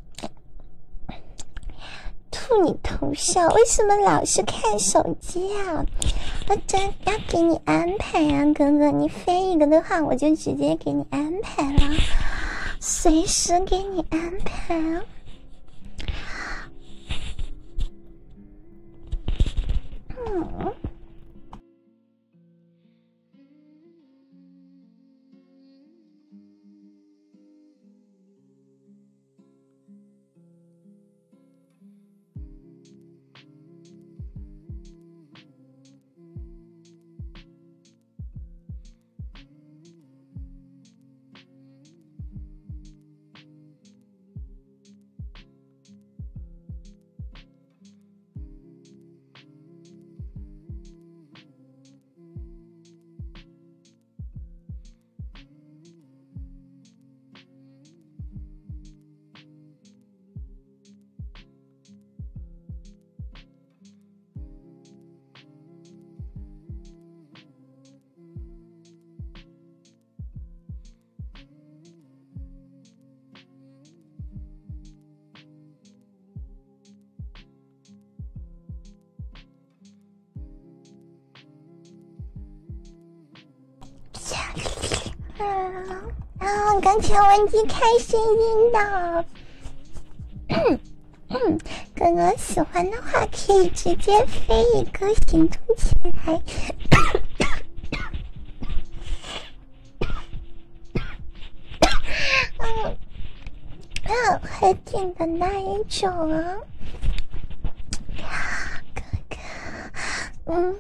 吐你头上，为什么老是看手机啊？我真要给你安排啊，哥哥，你飞一个的话，我就直接给你安排了，随时给你安排啊。嗯。嗯，啊，刚才文姬开声音的，哥哥喜欢的话可以直接飞一个行动起来。嗯，啊，很紧的那一种啊，哥哥，嗯。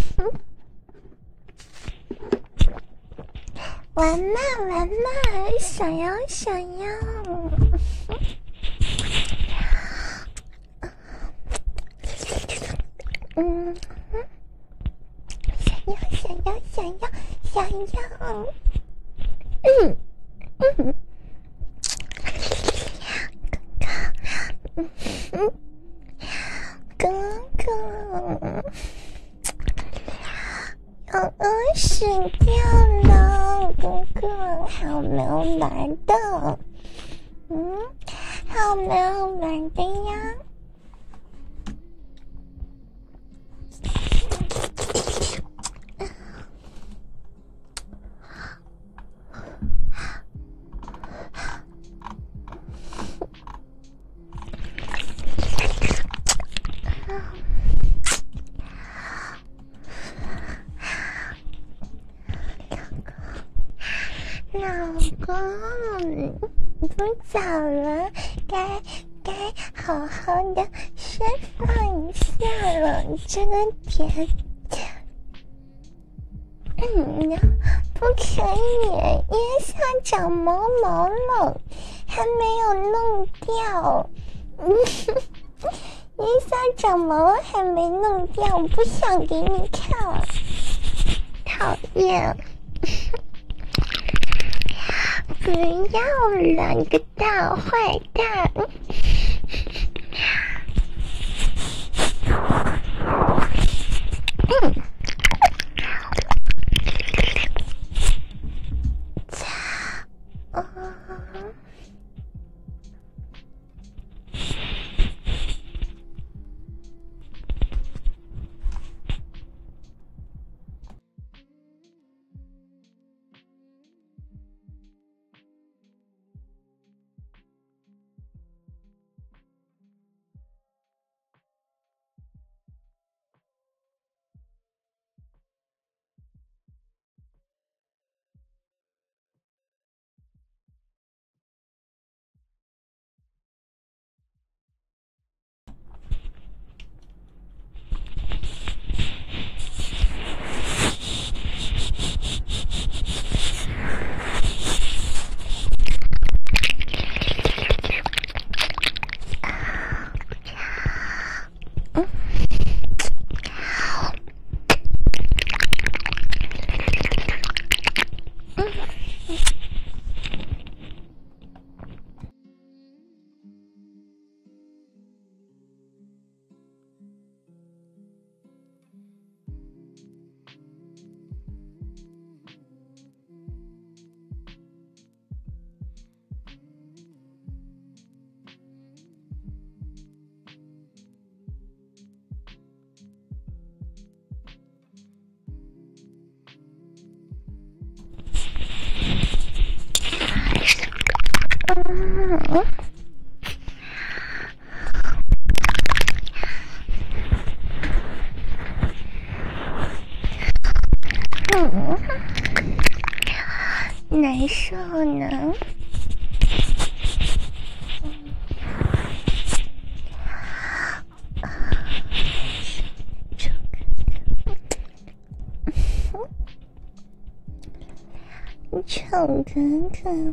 玩嘛玩嘛，想要想要，嗯，想要想要想要想要，嗯嗯，哥哥，哥哥。要饿死掉了，哥哥，好没有玩的，嗯，好没有玩的呀。老公，不早了，该该好好的释放一下了。这个点，嗯，不可以，腋下长毛毛了，还没有弄掉。嗯，腋下长毛还没弄掉，我不想给你看，讨厌。不要了，你个大坏蛋！嗯，擦， 嗯。嗯，难受呢。臭哥哥。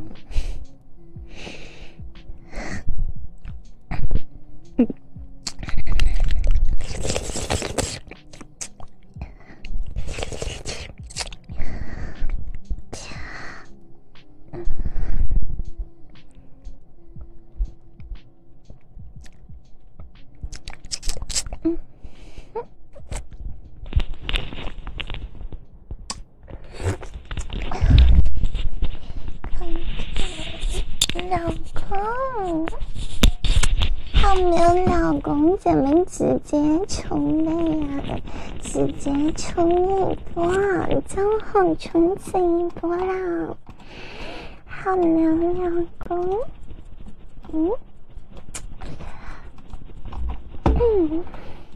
老公，好没有老公，怎么直接冲了呀？直接冲一波，正好冲刺一波啦！好没有老公，嗯嗯。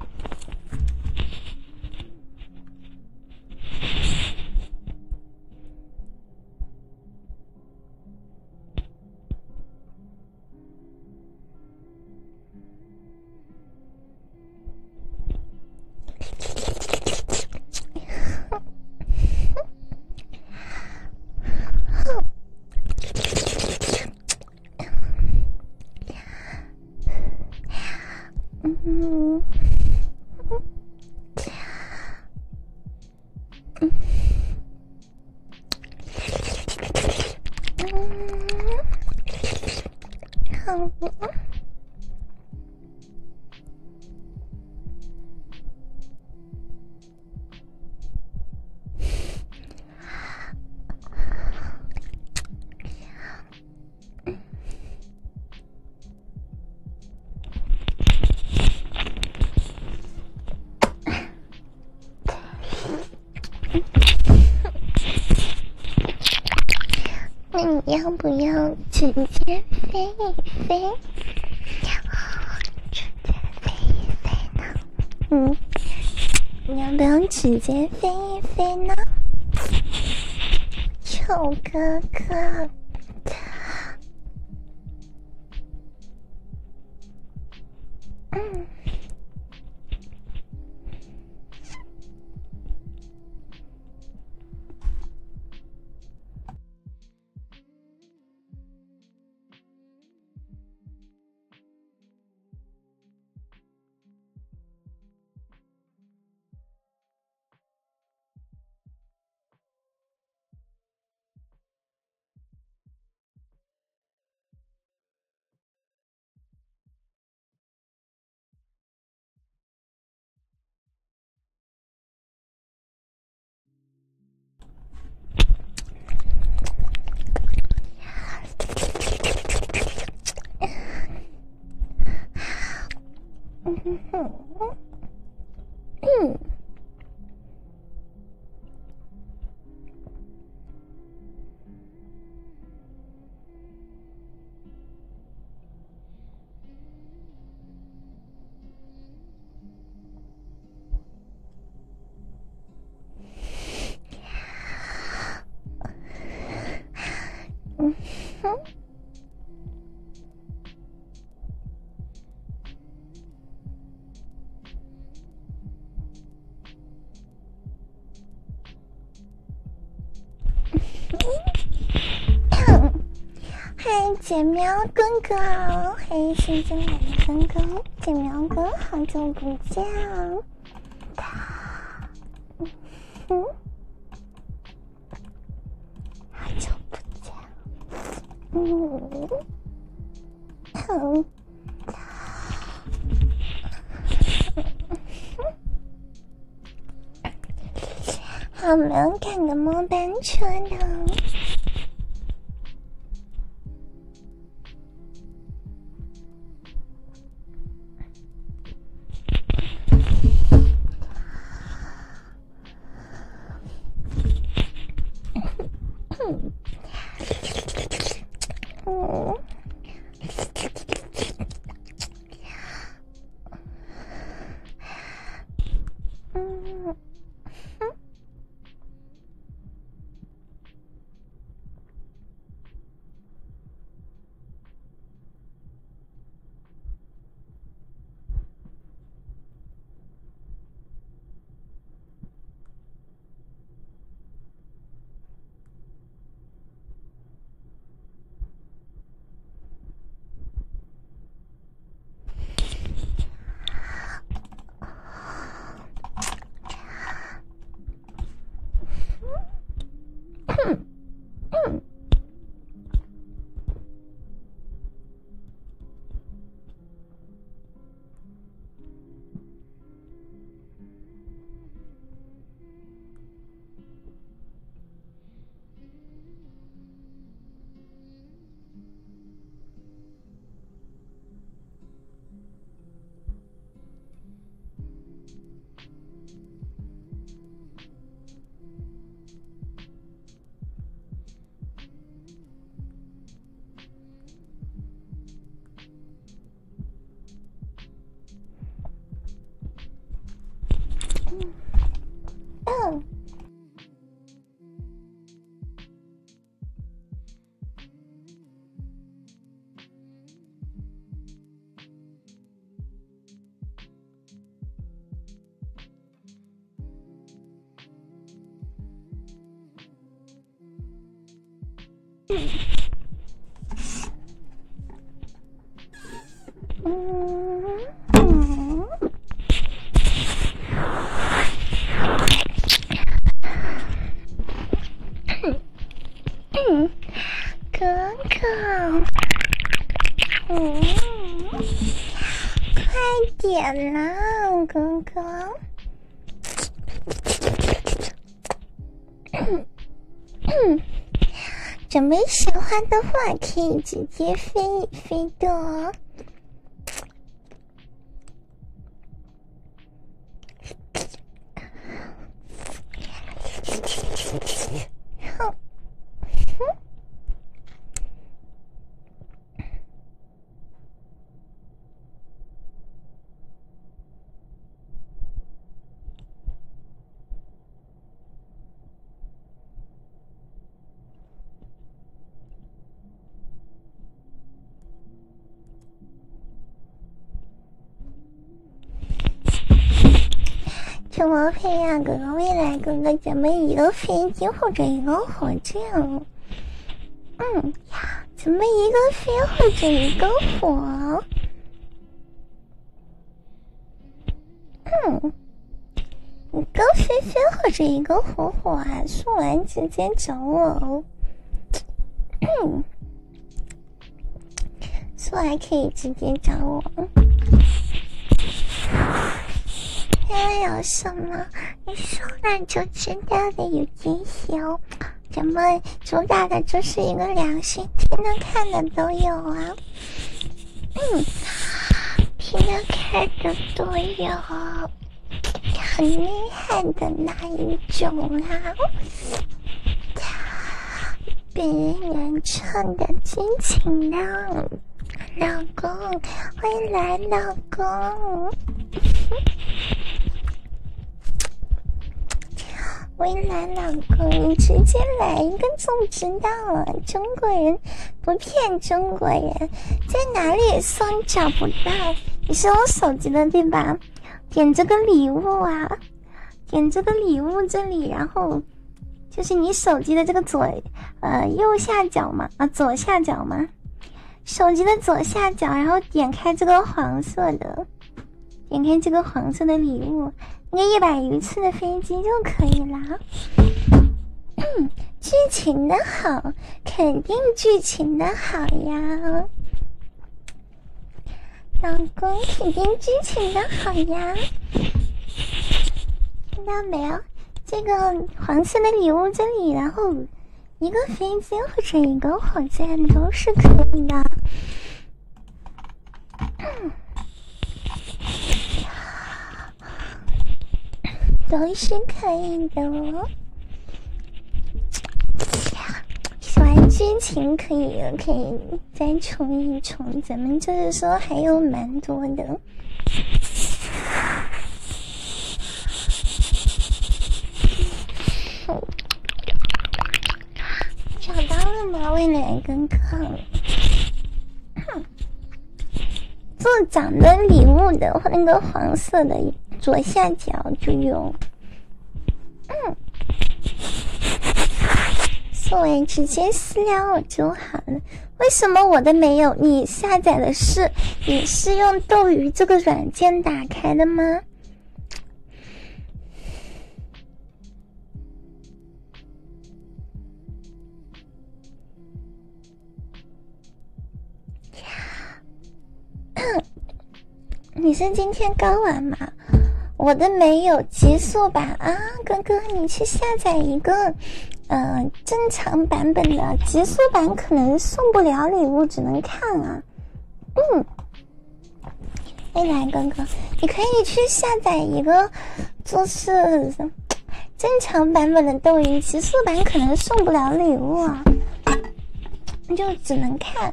嗯，好。那你要不要直接飞一飞？直接飞一飞呢？嗯，你要不要直接飞一飞呢？臭哥哥，嗯。嗯哼，嗯。嗯哼。嗨，姐喵哥哥，嘿，新进来的哥哥，姐喵哥，好久不见。嗯，好久不见。嗯，嗯。好没有赶个末班车呢。嗯， 嗯嗯，嗯，哥哥，嗯，快点啦，哥哥。嗯，准备喜欢的话可以直接飞一飞的哦。哼，怎么飞呀，哥哥？未来哥哥，咱们一个飞机或者一个火箭？嗯呀，咱们一个飞或者一个火？嗯，一个飞飞或者一个火火啊！说完直接找我哦。嗯，说完可以直接找我。还有什么？你说了就知道的，有惊喜哦。咱们主打的就是一个良心，听得看的都有啊。嗯，听得看的都有，很厉害的那一种啊。本人原唱的激情的老公，未来老公。未来老公，你直接来一个就知道了。中国人不骗中国人，在哪里搜找不到？你是我手机的对吧？点这个礼物啊，点这个礼物这里，然后就是你手机的这个左呃右下角嘛，啊左下角嘛，手机的左下角，然后点开这个黄色的，点开这个黄色的礼物。那一百余次的飞机就可以啦。嗯，剧情的好，肯定剧情的好呀。老公，肯定剧情的好呀。看到没有？这个黄色的礼物这里，然后一个飞机或者一个火箭都是可以的。嗯。都是可以的哦。喜欢剧情可以可以再冲一冲，咱们就是说还有蛮多的。找到了吗？未来哥哥。做长的礼物的那个黄色的左下角就有。嗯，作为直接私聊我就好了。为什么我的没有？你下载的是你是用斗鱼这个软件打开的吗？你是今天刚玩吗？我的没有极速版啊，哥哥，你去下载一个，呃，正常版本的，极速版可能送不了礼物，只能看啊。嗯，未来哥哥，你可以去下载一个，就是正常版本的斗鱼，极速版可能送不了礼物啊，就只能看。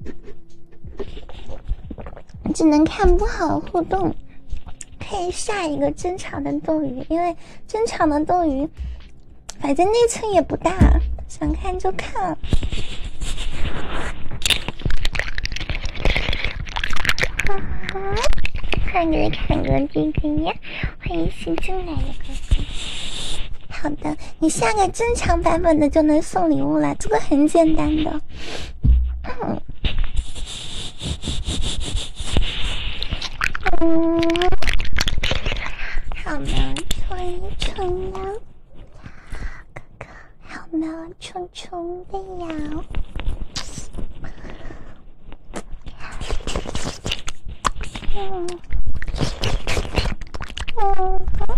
只能看不好互动，可以下一个正常的斗鱼，因为正常的斗鱼反正内存也不大，想看就看。看哥看哥这个呀，欢迎新进来的哥哥， 好的，你下个正常版本的就能送礼物了，这个很简单的。嗯，嗯，好呢，冲一冲呀，哥哥，好呢，冲冲的呀。嗯，嗯。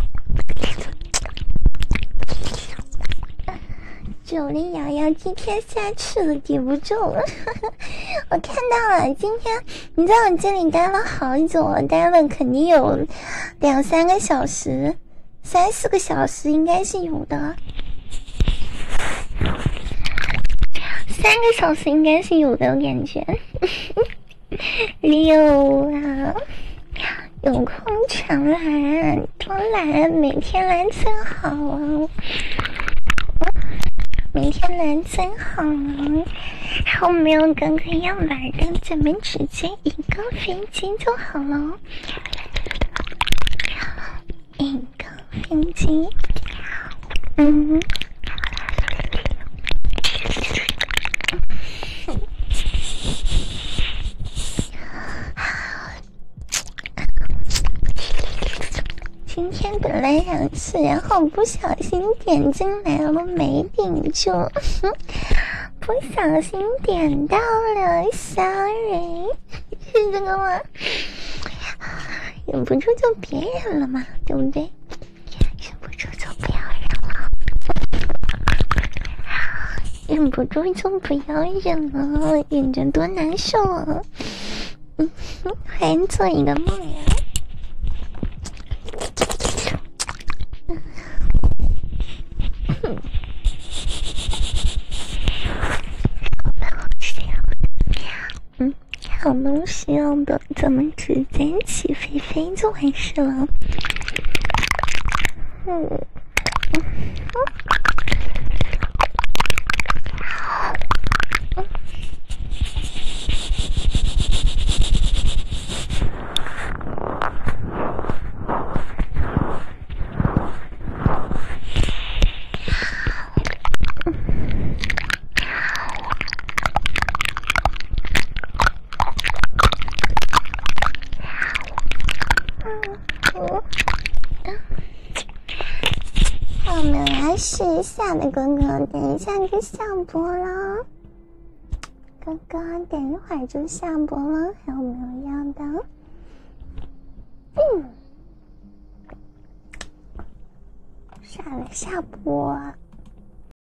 九零瑶瑶今天下去了，抵不住了。我看到了，今天你在我这里待了好久了，待了肯定有两三个小时，三四个小时应该是有的，三个小时应该是有的，我感觉。六啊，有空常来，多来，每天来真好啊。每天来真好啊！后面有哥哥要玩的，咱们直接一个飞机就好了。一个飞机，嗯。今天本来想吃，然后不小心点进来了，没顶住，不小心点到了 ，sorry， 是这个吗？忍不住就别忍了嘛，对不对？忍不住就不要忍了，忍不住就不要忍了，忍着多难受啊！嗯，欢迎做一个梦呀。嗯，好东西要的，咱们直接起飞飞就完事了。嗯，嗯，嗯，好，我们来试一下的哥哥，等一下就下播了。哥哥，等一会儿就下播了，还有没有要的？嗯，下了下播。